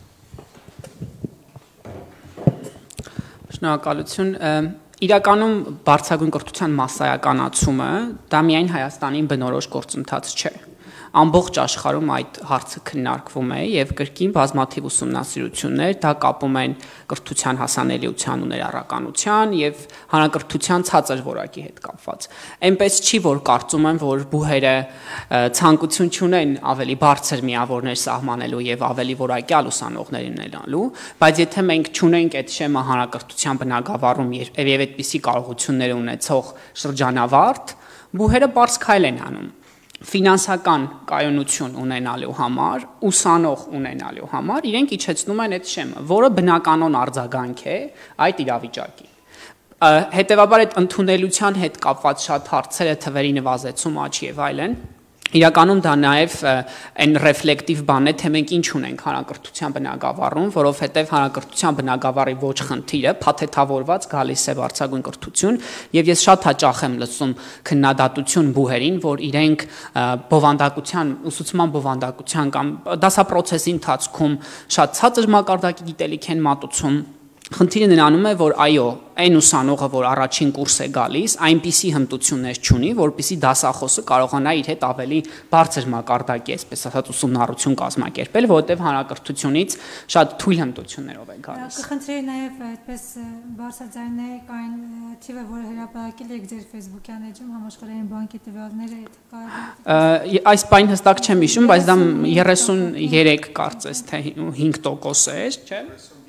Շնորհակալություն։ Իրականում բարձրագույն կրթության մասսայականացումը դա միայն Հայաստանին բնորոշ գործընթաց չէ։ Ամբողջ աշխարհում այդ հարցը քննարկվում է եւ կրկին բազմաթիվ ուսումնասիրություններ դա կապում են կրթության հասանելիության ու ներառականության եւ հանրակրթության ցածր որակի հետ կապված։ Այնպես չի, որ կարծում եմ, որ բուհերը ցանկություն չունեն ավելի բարձր միավորներ սահմանելու եւ ավելի որակյալ ուսանողներ ունենալու, բայց եթե մենք չունենք այդ շեմը հանրակրթության բնագավառում եւ այդպիսի կարողություններ ունեցող շրջանավարտ, բուհերը բարձ քայլ են անում։ Ֆինանսական կայունություն ունենալու համար, ուսանող ունենալու համար իրենք իջեցնում են այդ շեմը, որը բնականon արձագանք է այդ իրավիճակին։ Հետևաբար այդ ընդունելության հետ կապված շատ հարցերը, թվերի նվազեցում, աճ եւ այլն, իրականում դա նաև այն ռեֆլեկտիվ բան է, թե մենք ինչ ունենք հանրակրթության բնագավառում, որովհետև հանրակրթության բնագավառի ոչ խնդիրը փաթեթավորված գալիս է բարձրագույն կրթություն, եւ ես շատ հաճախ եմ լսում քննադատություն բուհերին, որ իրենք բովանդակության, ուսուցման բովանդակության կամ դասապրոցեսի ընթացքում շատ ցածր մակարդակի գիտելիք են մատուցում։ Խնդիրը նրանում է, որ այո, այն ուսանողը, որ առաջին կուրս է գալիս, այնպիսի հմտություններ չունի, որպեսզի դասախոսը կարողանա իր հետ ավելի բարձր մակարդակի, այսպես ասած, ուսումնառություն կազմակերպել, որովհետև հանրակրթությունից շատ թույլ հմտություններով է գալիս։ Կխնդրեի նաև այդպես բարձրաձայնեք այն թիվը, որը հրապարակել եք ձեր Facebook-յան էջում, համաշխարհային բանկի տվյալները, այդ կարևոր։ Այս բան հստակ չեմ հիշում, բայց դա երեսուններեք կարծես թե հինգ տոկոս էր, չէ՞։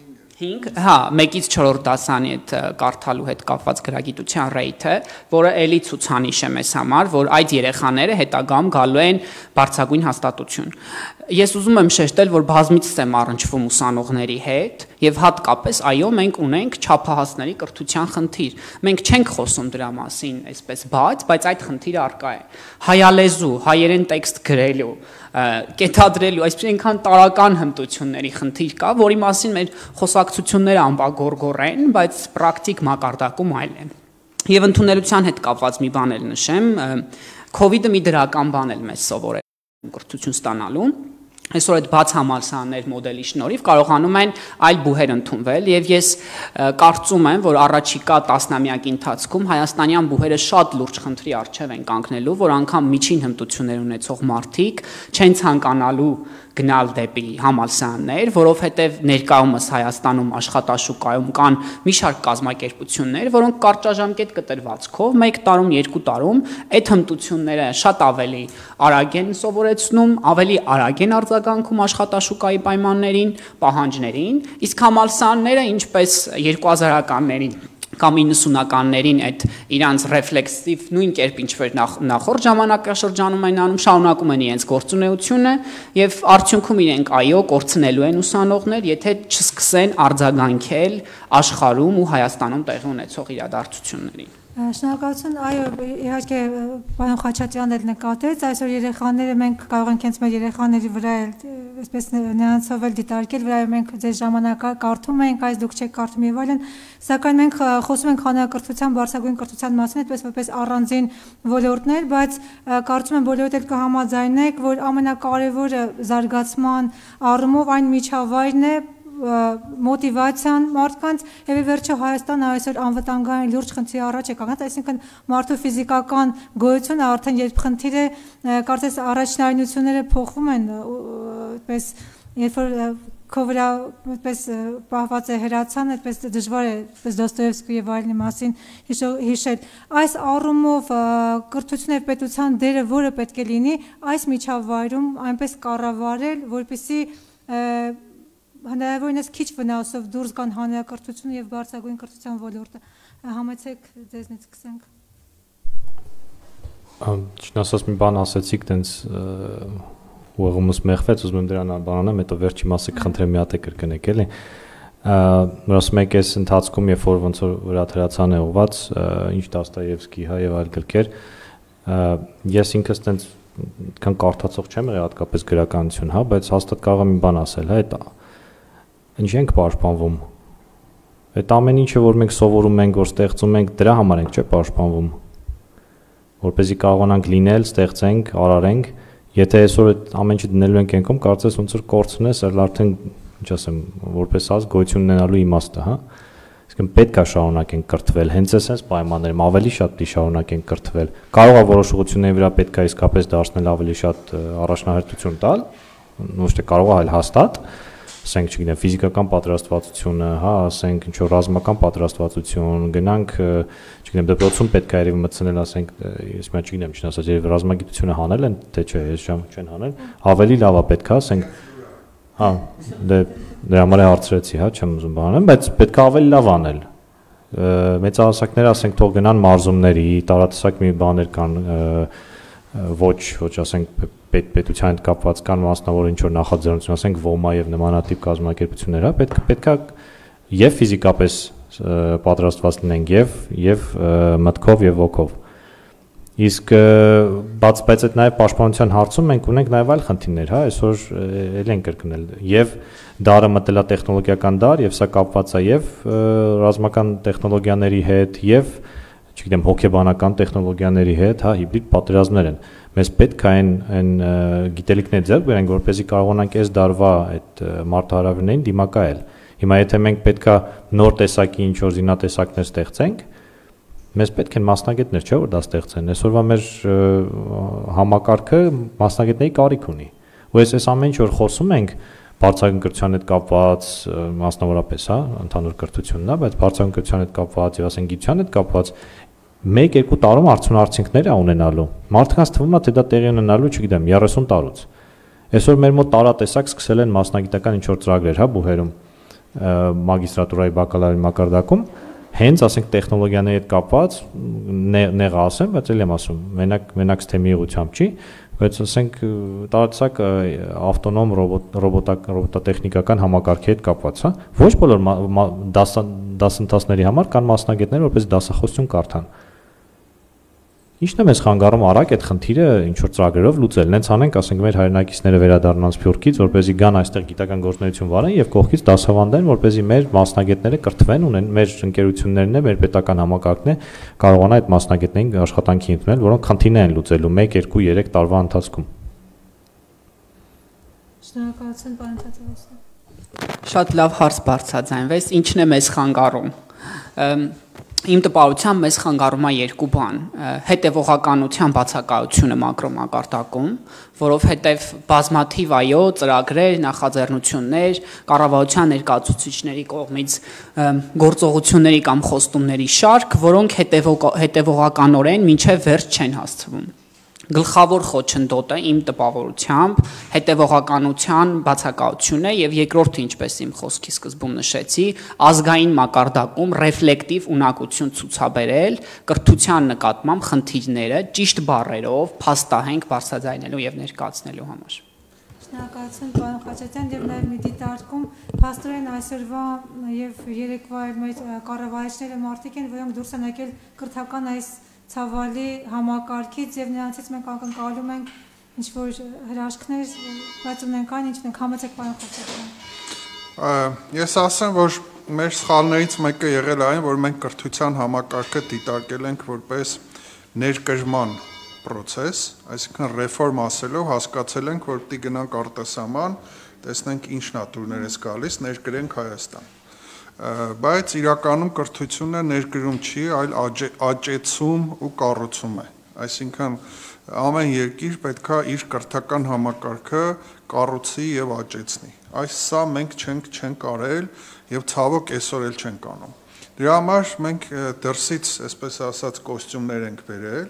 Հա, մեկից չորրորդ դասանի այդ կարդալու հետ կապված գրագիտության ռեյթը, որը էլի ցուցանիշ է մեզ համար, որ այդ երեխաները հետագայում գալու են բարձրագույն հաստատություն։ Ես ուզում եմ շեշտել, որ բազմիցս եմ առնչվում ուսանողների հետ եւ հատկապես այո, մենք ունենք չափահասների կրթության խնդիր։ Մենք չենք խոսում դրա մասին այսպես բաց, բայց այդ խնդիրը առկա է։ Հայալեզու, հայերեն տեքստ գրելու, կենթադրելու, այսպես այնքան տարական հմտությունների խնդիր կա, որի մասին մեր խոսակցությունները ամբագորգոր են, բայց պրակտիկ մակարդակում այլ են։ Եվ ընդունելության հետ կապված մի բան էլ նշեմ, քովիդը մի դրական բան էլ մեզ սովորել կրթություն ստանալու։ Այսօր այդ բաց համալսարաններ մոդելի շնորհիվ կարողանում են այլ բուհեր ընդունվել եւ ես կարծում եմ, որ առաջիկա տասնամյակի ընթացքում հայաստանյան բուհերը շատ լուրջ խնդրի առջև են կանգնելու, որ անգամ միջին հմտություններ ունեցող մարդիկ չեն ցանկանալու գնալ դեպի համալսարաններ, որովհետև ներկայումս Հայաստանում աշխատաշուկայում կան մի շարք կազմակերպություններ, որոնք կարճաժամկետ կտրվածքով մեկ տարում, երկու տարում այդ հմտությունները շատ ավելի արագ են սովորեցնում, ավելի արագ են արձագանքում աշխատաշուկայի պայմաններին, պահանջներին, իսկ համալսարանները ինչպես երկու հազարականներին կամ իննսունականներին այդ իրանց ռեֆլեքսիվ նույն կերպ ինչ որ նախորդ ժամանակաշրջանում են անում, շարունակում են իրենց գործունեությունը եւ արդյունքում իրենք այո կորցնելու են ուսանողներ, եթե չսկսեն արձագանքել աշխարհում ու Հայաստանում տեղի ունեցող իրադարձություններին։ Շնորհակալություն, այո, իհարկե պարոն Խաչատրյանն էլ նկատեց, այսօր երեխաները մենք կարող ենք հենց մեր երեխաների վրա այսպես նրանցով էլ դիտարկել, վրայով մենք ձեր ժամանակը կարդում ենք, այս դուք չեք կարդում եւ այլն, սակայն մենք խոսում ենք հանրակրթության, բարձրագույն կրթության մասին, այդպես որպես առանձին ոլորտներ, բայց կարծում եմ բոլորդ էլ կհամաձայնեք, որ ամենակարևորը զարգացման առումով այն միջավայրն է, մոտիվացիան մարդկանց եւ ի վերջո Հայաստանը այսօր անվտանգային լուրջ խնդրի առաջ է կանգնած, այսինքն մարդու ֆիզիկական գոյությունը արդեն երբ խնդիրը կարծես առաջնայնությունները փոխվում են, այդպես երբ որ քո վրա այդպես պահված է հրացան, այդպես դժվար է այդպես Դոստոևսկի եւ այլնի մասին հիշել։ Այս առումով կրթության եւ պետության դերը որը պետք է լինի այս միջավայրում այնպես կառավարել, որպեսզի հնարավորինս քիչ վնասով դուրս գան հանրակրթությունը եւ բարձրագույն կրթության ոլորտը։ Համեցեք ձեզնից սկսենք։ Ճիշտ ասած մի բան ասեցիք, տենց ուղղումս մեղվեց, ուզում եմ դրան բանանամ, հետո վերջի մասը կխնդրեմ մի հատ է կրկնեք, էլի։ Ասում եք այս ընթացքում, երբ որ ոնց որ վրաթերացան է ուղված, ինչ Դոստոևսկի, հա եւ այլ գրքեր, ես ինքս տենց քան կարդացող չեմ եղել հատկապես գրականություն, հա, բայց հաստատ կարող եմ մի բան ասել, հա, այդ ինչ ենք պաշտպանվում։ Այդ ամեն ինչը, որ մենք սովորում ենք, որ ստեղծում ենք, դրա համար ենք, չէ՞, պաշտպանվում։ Որպեսզի կարողանանք լինել, ստեղծենք, արարենք, եթե այսօր այդ ամեն ինչը դնելու ենք ենքում, կարծես ոնց որ կորցնես, այլ արդեն, ինչ ասեմ, որպես ազգ գոյություն ունենալու իմաստը, հա։ Իսկ պետք է շարունակենք կրթվել, հենց այս պայմաններում ավելի շատ պետք է շարունակենք կրթվել։ Կարող է որոշ ուղղությունների վրա պետք է իսկապես դարձնել ավելի շատ առաջնահերթություն տալ, ոչ թե կարող է, այլ հաստատ, ասենք, չգիտեմ, ֆիզիկական պատրաստվածությունը, հա, ասենք, ինչ որ ռազմական պատրաստվածություն, գնանք, չգիտեմ, դպրոցում պետք է երևի մտցնել, ասենք, ես մա չգիտեմ, չնայած ասած, երևի ռազմագիտությունը հանել են, թե չէ, ես ժամ չեն հանել, ավելի լավ է պետք է, ասենք, հա, դե դրա համար հարցրեցի, հա, չեմ ուզում բանալ, բայց պետք է ավելի լավ անել։ Մեծահասակները, ասենք, թող գնան մարզումների, տարատեսակ մի բաներ կան, ոչ, ոչ, ասենք, պետության հետ կապված կան մասնավոր ինչ-որ նախաձեռնություն, ասենք ՈՄԱ եւ նմանատիպ կազմակերպություններ, հա, պետք պետք է եւ ֆիզիկապես պատրաստված լինենք եւ եւ մտքով եւ ոգով։ Իսկ բաց բայց այդ նաեւ պաշտպանության հարցում մենք ունենք նաեւ այլ խնդիրներ, հա, այսօր ել են կրկնել եւ դարը մտել է տեխնոլոգիական դար եւ սա կապված է եւ ռազմական տեխնոլոգիաների հետ եւ չգիտեմ հոգեբանական տեխնոլոգիաների հետ, հա, հիբրիդ պատերազմներ են։ Մեզ պետք է այն այն գիտելիքներ ձեռք բերենք, որպեսզի կարողանանք այս դարվա այդ մարտահրավերներին դիմակայել։ Հիմա եթե մենք պետքա նոր տեսակի ինչ որ զինատեսակներ ստեղծենք, մեզ պետք են մասնագետներ, չէ՞ որ դա ստեղծեն։ Այսօրվա մեր համակարգը մասնագետների կարիք ունի։ Ու այս այս ամեն ինչ որ խոսում ենք բարձրագույն կրթության հետ կապված, մասնավորապես, հա, ընդհանուր կրթությունն է, բայց բարձրագույն կրթության հետ կապված եւ ասենք գիտության հետ կապված մեկ-երկու տարում արդյունարդյունքներ է ունենալու։ Մարդկանց թվում է, թե դա տեղի ունենալու, չգիտեմ, երեսուն տարուց։ Այսօր մեր մոտ տարատեսակ սկսել են մասնագիտական ինչ-որ ծրագրեր, հա, բուհերում, մագիստրատուրայի բակալավրի մակարդակում, հենց ասենք տեխնոլոգիաների հետ կապված, նեղա ասեմ, բայց էլ եմ ասում, մենակ մենակ սթեմի ուղղությամբ չի, բայց ասենք տարատեսակ ավտոնոմ ռոբոտատեխնիկական համակարգի հետ կապված, հա։ Ոչ բոլոր դասընթացների համար կան մասնագետներ, որպես դասախոսություն կարդան։ Ինչն է մեզ խանգարում արագ այդ խնդիրը ինչ որ ծրագրերով լուծել։ Նենց անենք, ասենք մեր հայրենակիցները վերադառնան Սփյուռքից, որպեսզի գան այստեղ գիտական գործունեություն վարեն եւ կողքից դասավանդեն, որպեսզի մեր մասնագետները կրթվեն, ունեն մեր ընկերություններն է, մեր պետական համակարգն է, կարողանա այդ մասնագետներին աշխատանքի ընդունել, որոնք խնդիրներ են լուծելու մեկ, երկու, երեք տարվա ընթացքում։ Շնորհակալություն, պարոն Թաթևոսյան։ Շատ լավ հարց բարձրաձայնվեց, ինչն է մեզ խանգարում։ Իմ տպավորությամբ մեզ խանգարում է երկու բան՝ հետևողականության բացակայությունը մակրոմակարդակում, որովհետև բազմաթիվ այո ծրագրեր, նախաձեռնություններ, կառավարության ներկայացուցիչների կողմից գործողությունների կամ խոստումների շարք, որոնք հետևողականորեն մինչև վերջ չեն հասցվում։ Գլխավոր խոչընդոտը իմ տպավորությամբ հետևողականության բացակայությունն է եւ երկրորդը, ինչպես իմ խոսքի սկզբում նշեցի, ազգային մակարդակում ռեֆլեկտիվ ունակություն ցուցաբերել կրթության նկատմամբ խնդիրները ճիշտ բառերով փաստահենք բարձրաձայնելու եւ ներկայացնելու համար։ Շնորհակալություն պարոն Խաչատյան եւ նաեւ մի դիտարկում փաստորեն այսօրվա եւ երեկվա մեր կառավարիչները մարդիկ են, որոնք դուրս են եկել կրթական այս ցավալի համակարգից եւ նրանցից մենք ակնկալում ենք ինչ որ հրաշքներ, բայց ունենք այն, ինչն ենք համեցեք պարոն Խաչատյան։ Ես ասեմ, որ մեր սխալներից մեկը եղել այն, որ մենք կրթության համակարգը դիտարկել ենք որպես ներկրման process, այսինքն ռեֆորմ ասելով հասկացել ենք, որ պիտի գնանք արտասահման, տեսնենք ինչ նատուրներ է գալիս, ներկրենք Հայաստան։ Բայց իրականում կրթությունը ներկրում չի, այլ աճեցում ու կառուցում է։ Այսինքն ամեն երկիր պետք է իր կրթական համակարգը կառուցի եւ աճեցնի։ Այս սա մենք չենք չենք արել եւ ցավոք այսօր էլ չենք անում։ Դրա համար մենք դրսից, այսպես ասած, կոստյումներ ենք բերել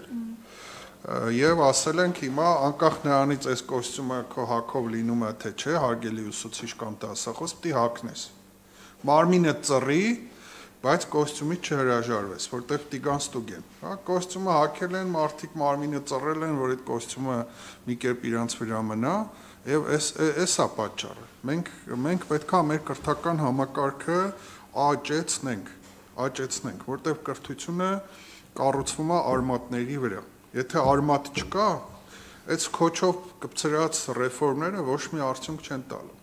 եւ ասել ենք հիմա անկախ նրանից այս կոստյումը քո հակով լինում է թե չէ, հարգելի ուսուցիչ կամ դասախոս, պիտի հագնես։ Մարմինը ծռի, բայց կոստյումից չհրաժարվես, որտեղ պիտի գան ստուգեն։ Հա, կոստյումը հագել են, մարդիկ մարմինը ծռել են, որ այդ կոստյումը մի կերպ իրանց վրա մնա, եւ այս էսա պատճառը։ Մենք մենք պետքա մեր կրթական համակարգը աճեցնենք, աճեցնենք, որտեղ կրթությունը կառուցվում է արմատների վրա։ Եթե արմատ չկա, այս քոչով կպցրած ռեֆորմները ոչ մի արդյունք չեն տալու։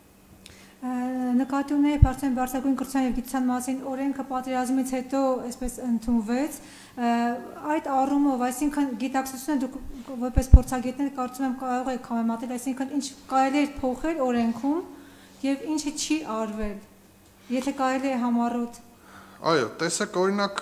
Նկատի ունեի Բարձրագույն Բարձրագույն կրթության եւ գիտության մասին օրենքը պատերազմից հետո այսպես ընդունվեց, այդ առումով, այսինքն գիտակցությունը դուք որպես փորձագետներ կարծում եմ կարող եք համեմատել, այսինքն ինչ կարելի է փոխել օրենքում եւ ինչը չի արվել, եթե կարելի է համառոտ։ Այո, տեսեք, օրինակ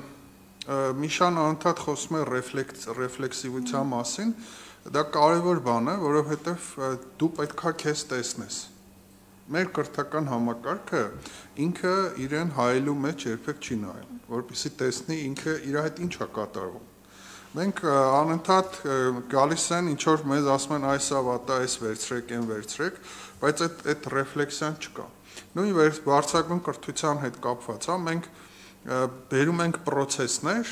Միշան անընդհատ խոսում է ռեֆլեքսիվության մասին, դա կարևոր բան է, որովհետև դու պետքա քեզ տեսնես։ Մեր կրթական համակարգը ինքը իրեն հայելու մեջ երբեք չի նայել, որպեսզի տեսնի ինքը իր հետ ինչ է կատարվում։ Մենք անընդհատ գալիս են, ինչ որ մեզ ասում են այս ավատա, այս վերցրեք, այն վերցրեք, բայց այդ այդ ռեֆլեքսիան չկա։ Նույն բարձրագույն կրթության հետ կապված է, մենք բերում ենք պրոցեսներ,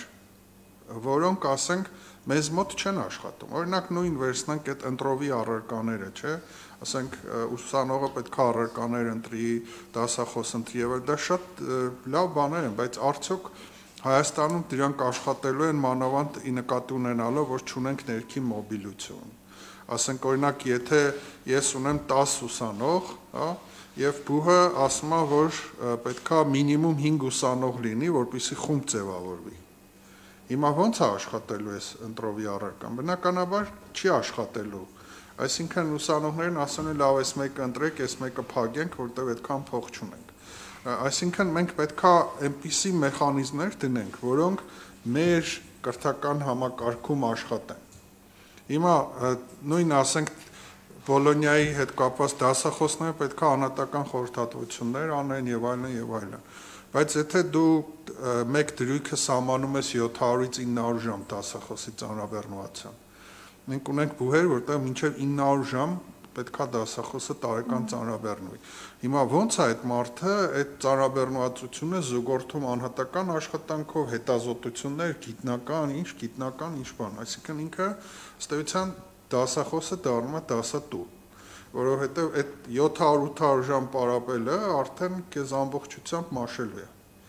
որոնք ասենք մեզ մոտ չեն աշխատում։ Օրինակ նույն վերցնենք այդ ընտրովի առարկաները, չէ՞, ասենք ուսանողը պետք է առարկաներ ընտրի, դասախոս ընտրի եւ դա շատ լավ բաներ են, բայց արդյոք Հայաստանում դրանք աշխատելու են մանավանդ ի նկատի ունենալով, որ չունենք ներքին մոբիլություն։ Ասենք օրինակ, եթե ես ունեմ տասը ուսանող, հա, եւ բուհը ասում է, որ պետքա մինիմում հինգ ուսանող լինի, որպեսզի խումբ ձևավորվի։ Հիմա ո՞նց է աշխատելու այս ընտրովի առարկան։ Բնականաբար չի աշխատելու։ Այսինքն ուսանողներն ասում են, լավ, այս մեկը ընտրեք, այս մեկը փակենք, որտեղ այդքան փող չունենք։ Այսինքն մենք պետքա այնպիսի մեխանիզմներ դնենք, որոնք մեր կրթական համակարգում աշխատեն։ Հիմա նույն ասենք Բոլոնիայի հետ կապված դասախոսները պետք է անհատական խորհրդատվություններ անեն եւ այլն եւ այլն։ Բայց եթե դու մեկ դրույքը սահմանում ես յոթ հարյուրից ինը հարյուր ժամ դասախոսի ծանրաբեռնվածության, մենք ունենք բուհեր, որտեղ մինչեւ ինը հարյուր ժամ պետք է դասախոսը տարեկան ծանրաբեռնվի։ Հիմա ո՞նց է այդ մարդը այդ ծանրաբեռնվածությունը զուգորդում անհատական աշխատանքով, հետազոտություններ, գիտնական, ինչ գիտնական, ինչ բան, այսինքն ինքը ըստ էության դասախոսը դառնում է դասատու, որովհետև այդ յոթ հարյուր ութ հարյուր ժամ պարապելը արդեն քեզ ամբողջությամբ մաշելու է։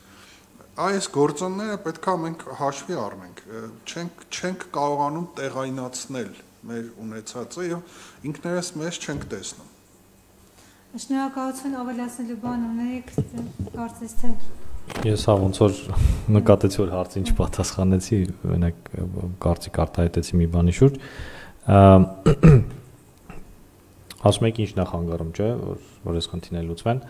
Այս գործոնները պետք է մենք հաշվի առնենք, չենք չենք կարողանում տեղայնացնել մեր ունեցածը եւ ինքներս մեզ չենք տեսնում։ Շնորհակալություն, ավելացնելու բան ունեք, կարծես թե։ Ես հա ոնց որ նկատեցի, որ հարցին չպատասխանեցի, մենակ կարծիք արտահայտեցի մի բանի շուրջ։ Ասում եք ինչ նախանգարում, չէ, որ որ այս խնդիրները լուծվեն։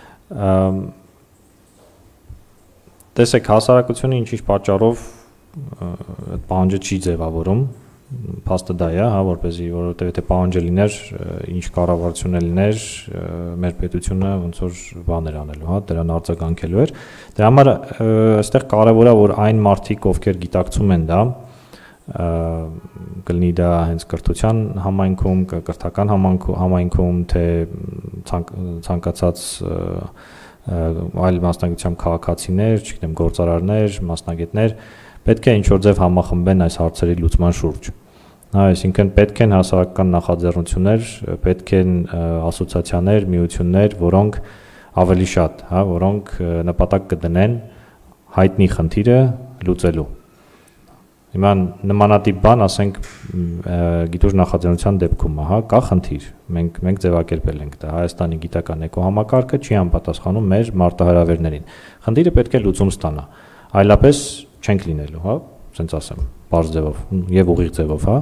Տեսեք, հասարակությունը ինչ-ինչ պատճառով այդ պահանջը չի ձևավորում, փաստը դա է, հա, որպեսզի, որովհետև եթե պահանջը լիներ, ինչ կառավարությունը լիներ, մեր պետությունը ոնց որ բաներ անելու, հա, դրան արձագանքելու էր։ Դրա համար այստեղ կարևոր է, որ այն մարդիկ, ովքեր գիտակցում են դա, կլինի դա հենց կրթության համայնքում, կրթական համայնքում, թե ցանկացած այլ մասնագիտությամբ քաղաքացիներ, չգիտեմ, գործարարներ, մասնագետներ, պետք է ինչ-որ ձև համախմբեն այս հարցերի լուծման շուրջ։ Այսինքն պետք են հասարակական նախաձեռնություններ, պետք են ասոցիացիաներ, միություններ, որոնք ավելի շատ, հա, որոնք նպատակ կդնեն հայտնի խնդիրը լուծելու։ Հիմա նմանատիպ բան, ասենք, գիտուժ նախաձեռնության դեպքում, հա, կա խնդիր։ Մենք մենք ձևակերպել ենք դա, Հայաստանի գիտական էկոհամակարգը չի համապատասխանում մեր մարտահրավերներին։ Խնդիրը պետք է լուծում ստանա։ Այլապես չենք լինելու, հա, ասենց ասեմ, բարձ ձևով եւ ուղիղ ձևով, հա։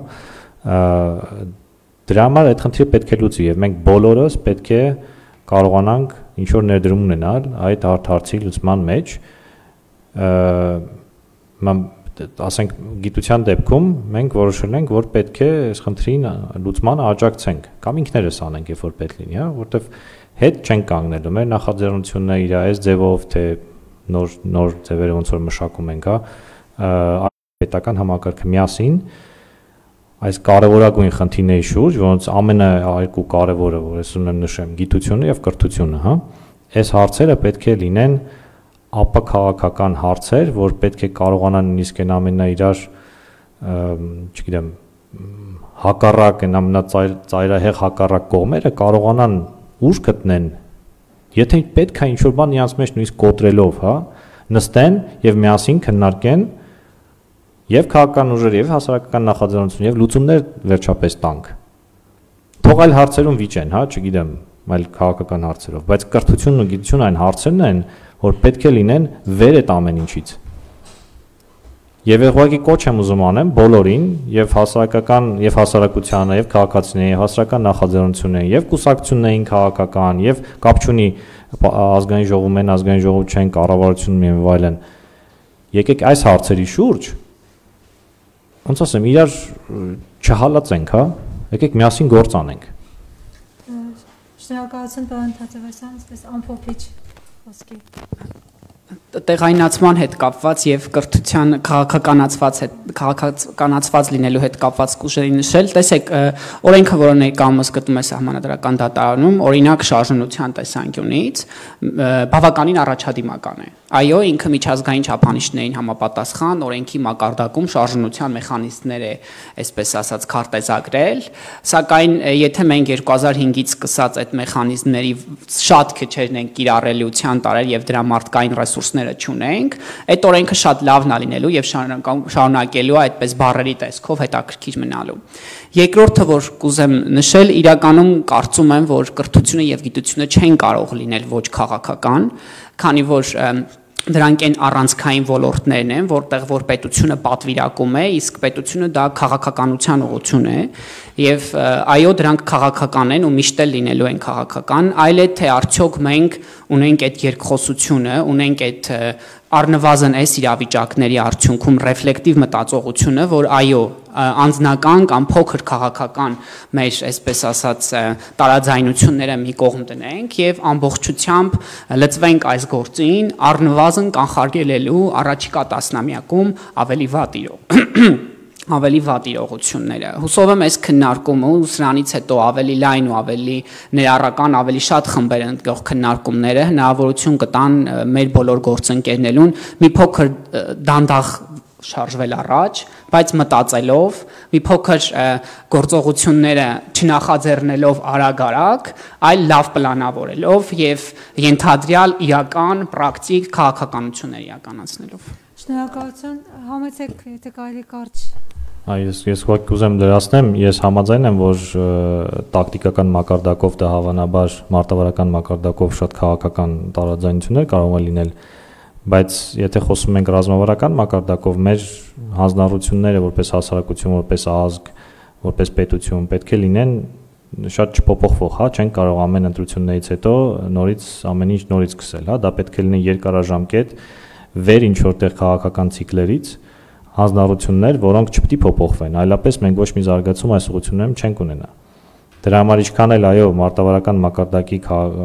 Դրա համար այդ խնդիրը պետք է լուծի եւ մենք բոլորս պետք է կարողանանք ինչ որ ներդրում ունենալ այդ հարցի լուծման մեջ, ասենք գիտության դեպքում մենք որոշել ենք, որ պետք է այս խնդրի լուծմանը աջակցենք կամ ինքներս անենք, երբ որ պետք լինի, հա, որովհետեւ հետ չենք կանգնելու, մեր նախաձեռնությունները իր այս ձևով, թե նոր նոր ձևերը ոնց որ մշակում ենք, հա, պետական համակարգը միասին այս կարևորագույն խնդիրների շուրջ, որոնց ամենաերկու կարևորը, որ ես ուզում եմ նշեմ, գիտությունը եւ կրթությունը, հա, այս հարցերը պետք է լինեն ապաքաղաքական հարցեր, որ պետք է կարողանան նույնիսկ այն ամենա իրար, չգիտեմ, հակառակ են ամենածայրահեղ հակառակ կողմերը կարողանան ուժ գտնեն, եթե պետք է ինչ-որ բան իրանց մեջ նույնիսկ կոտրելով, հա, նստեն եւ միասին քննարկեն եւ քաղաքական ուժեր եւ հասարակական նախաձեռնություն եւ լուծումներ վերջապես տանք։ Թող այլ հարցերում վիճեն, հա, չգիտեմ, այլ քաղաքական հարցերով, բայց կրթությունն ու գիտությունը այն հարցերն են, որ պետք է լինեն վեր այդ ամեն ինչից։ Եվ ուղղակի կոչ եմ ուզում անեմ բոլորին եւ հասարակական եւ հասարակությանը եւ քաղաքացիներին եւ հասարակական նախաձեռնություններին եւ կուսակցություններին քաղաքական եւ կապ չունի ազգային ժողովում են, ազգային ժողով չեն, կառավարությունում եւ այլն։ Եկեք այս հարցերի շուրջ ոնց ասեմ, իրար չհալածենք, հա, եկեք միասին գործ անենք։ Շնորհակալություն, պարոն Թաթևոսյան, այսպես ամփոփիչ խոսքի։ Տեղայնացման հետ կապված եւ կրթության քաղաքականացված հետ քաղաքականացված լինելու հետ կապված կուժերի նշել, տեսեք, օրենքը, որը ներկայումս գտնում է սահմանադրական դատարանում, օրինակ շարժանության տեսանկյունից բավականին առաջադիմական է։ Այո, ինքը միջազգային չափանիշներին համապատասխան օրենքի մակարդակում շարժանության մեխանիզմներ է, այսպես ասած, քարտեզագրել, սակայն եթե մենք երկու հազար հինգից սկսած այդ մեխանիզմների շատ քչերն են կիրառելիության տարել եւ դրա մարդկային ռեսուրսները չունենք, այդ օրենքը շատ լավն է լինելու եւ շարունակելու այդպես բառերի տեսքով հետաքրքիր մնալու։ Երկրորդը, որ կուզեմ նշել, իրականում կարծում եմ, որ կրթությունը եւ գիտությունը չեն կարող լինել ոչ քաղաքական, քանի որ դրանք են առանցքային ոլորտներն են, որտեղ որ պետությունը պատվիրակում է, իսկ պետությունը դա քաղաքականության ուղղություն է, եւ այո, դրանք քաղաքական են ու միշտ էլ լինելու են քաղաքական, այլ է թե արդյոք մենք ունենք այդ երկխոսությունը, ունենք այդ առնվազն այս իրավիճակների արդյունքում ռեֆլեկտիվ մտածողությունը, որ այո, անձնական կամ փոքր քաղաքական մեր, այսպես ասած, տարաձայնությունները մի կողմ դնենք եւ ամբողջությամբ լծվենք այս գործին, առնվազն կանխարգելելու առաջիկա տասնամյակում ավելի վատ իրող ավելի վատ իրողությունները։ Հուսով եմ այս քննարկումը ու սրանից հետո ավելի լայն ու ավելի ներառական, ավելի շատ խմբեր ընդգող քննարկումները հնարավորություն կտան մեր բոլոր գործընկերներուն մի փոքր դանդաղ շարժվել առաջ, բայց մտածելով, մի փոքր գործողությունները չնախաձեռնելով արագ-արագ, այլ լավ պլանավորելով եւ ենթադրյալ իրական, պրակտիկ քաղաքականություններ իրականացնելով։ Շնորհակալություն, համեցեք, եթե կարելի կարճ։ Այս ես կուզեմ դրացնեմ, ես համաձայն եմ, որ տակտիկական մակարդակով դա հավանաբար մարտավարական մակարդակով շատ քաղաքական տարաձայնություններ կարող է լինել, բայց եթե խոսում ենք ռազմավարական մակարդակով, մեր հանձնառությունները որպես հասարակություն, որպես ազգ, որպես պետություն պետք է լինեն շատ չփոփոխվող, հա, չեն կարող ամեն ընտրություններից հետո նորից ամեն ինչ նորից սկսել, հա, դա պետք է լինի երկարաժամկետ վեր ինչ որտեղ քաղաքական ցիկլերից հանձնառություններ, որոնք չպետք է փոփոխվեն, այլապես մենք ոչ մի զարգացում այս ուղղություններում չենք ունենա։ Դրա համար ինչքան էլ այո, մարտավարական մակարդակի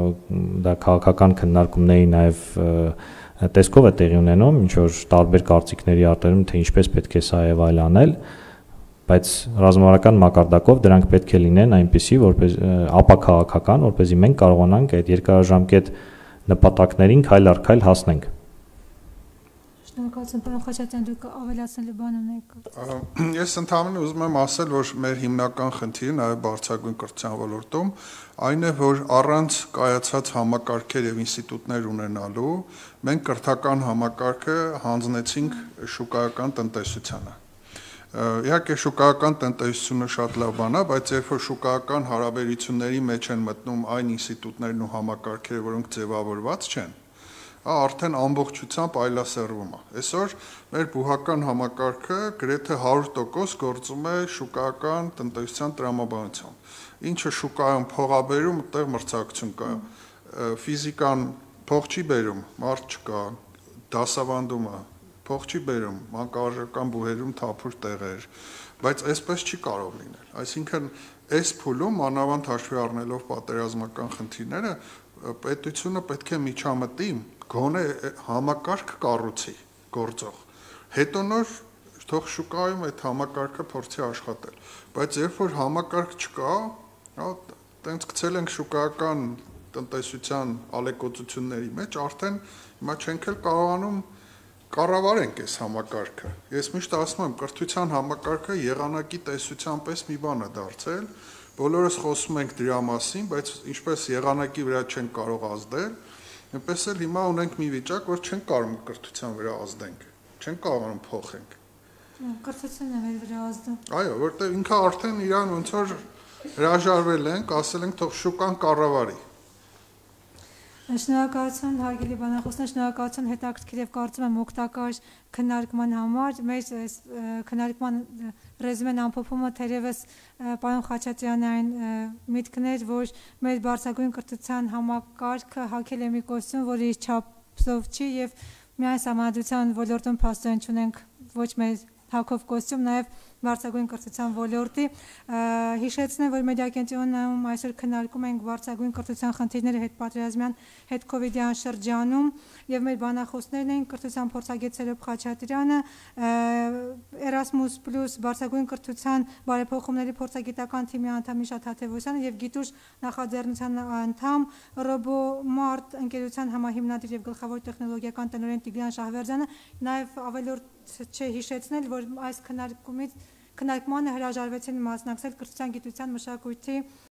դա քաղաքական քննարկումների նաև տեսքով է տեղի ունենում, ինչ որ տարբեր կարծիքների արտերում, թե ինչպես պետք է սա եւ այլ անել, բայց ռազմավարական մակարդակով դրանք պետք է լինեն այնպիսի, որպես ապաքաղաքական, որպեսզի մենք կարողանանք այդ երկարաժամկետ նպատակներին քայլ առ քայլ հասնենք։ Շնորհակալություն, պարոն Խաչատրյան, դուք ավելացնելու բան ունեք։ Ես ընդհանրապես ուզում եմ ասել, որ մեր հիմնական խնդիրը նաև բարձրագույն կրթության ոլորտում այն է, որ առանց կայացած համակարգեր եւ ինստիտուտներ ունենալու մենք կրթական համակարգը հանձնեցինք շուկայական տնտեսությանը։ Իհարկե շուկայական տնտեսությունը շատ լավ բան է, բայց երբ որ շուկայական հարաբերությունների մեջ են մտնում այն ինստիտուտներն ու համակարգերը, որոնք ձևավորված չեն, արդեն ամբողջությամբ այլասերվում է։ Այսօր մեր բուհական համակարգը գրեթե հարյուր տոկոս գործում է շուկայական տնտեսության տրամաբանությամբ։ Ինչը շուկայում փող է բերում, այդտեղ մրցակցություն կա։ Ֆիզիկան փող չի բերում, մարդ չկա, դասավանդումը փող չի բերում, մանկավարժական բուհերում թափուր տեղեր, բայց այսպես չի կարող լինել։ Այսինքն, այս փուլում մանավանդ հաշվի առնելով պատերազմական խնդիրները, պետությունը պետք է միջամտի, գոնե համակարգ կառուցի գործող։ Հետո նոր թող շուկայում այդ համակարգը փորձի աշխատել, բայց երբ որ համակարգ չկա, տենց գցել ենք շուկայական տնտեսության ալեկոծությունների մեջ, արդեն հիմա չենք էլ կարողանում կառավարենք այս համակարգը։ Ես միշտ ասում եմ, կրթության համակարգը եղանակի տեսության պես մի բան է դարձել, բոլորս խոսում ենք դրա մասին, բայց ինչպես եղանակի վրա չենք կարող ազդել, այնպես էլ հիմա ունենք մի վիճակ, որ չենք կարող կրթության վրա ազդենք, չենք կարողանում փոխենք։ Կրթությունն է մեր վրա ազդում։ Այո, որտեղ ինքը արդեն իրան ոնց որ հրաժարվել ենք, ասել ենք թող շուկան կառավարի։ Շնորհակալություն հարգելի բանախոսներ, շնորհակալություն հետաքրքիր եւ կարծում եմ օգտակար քննարկման համար։ Մեր քննարկման ռեզումեն ամփոփումը թերևս պարոն Խաչատրյանի այն միտքն էր, որ մեր բարձրագույն կրթության համակարգը հագել է մի կոստյում, որը իր չափսով չի եւ միայն համադրության ոլորտում փաստորեն չունենք ոչ մեր հագով կոստյում, նաև բարձրագույն կրթության ոլորտի։ Հիշեցնեմ, որ մեդիակենտրոնում այսօր քննարկում ենք բարձրագույն կրթության խնդիրները հետպատերազմյան հետքովիդյան շրջանում եւ մեր բանախոսներն էին կրթության փորձագետ Սերոբ Խաչատրյանը, Erasmus Plus բարձրագույն կրթության բարեփոխումների փորձագիտական թիմի անդամ Միշա Թաթևոսյանը եւ Գիտուշ նախաձեռնության անդամ Ռոբոմարտ ընկերության համահիմնադիր եւ գլխավոր տեխնոլոգիական տնօրեն Տիգրան Շահվերդյանը, նաեւ ավելորդ չէ հիշեցնել, որ այս քննարկումից քննարկմանը հրաժարվեցին մասնակցել կրթության, գիտության, մշակույթի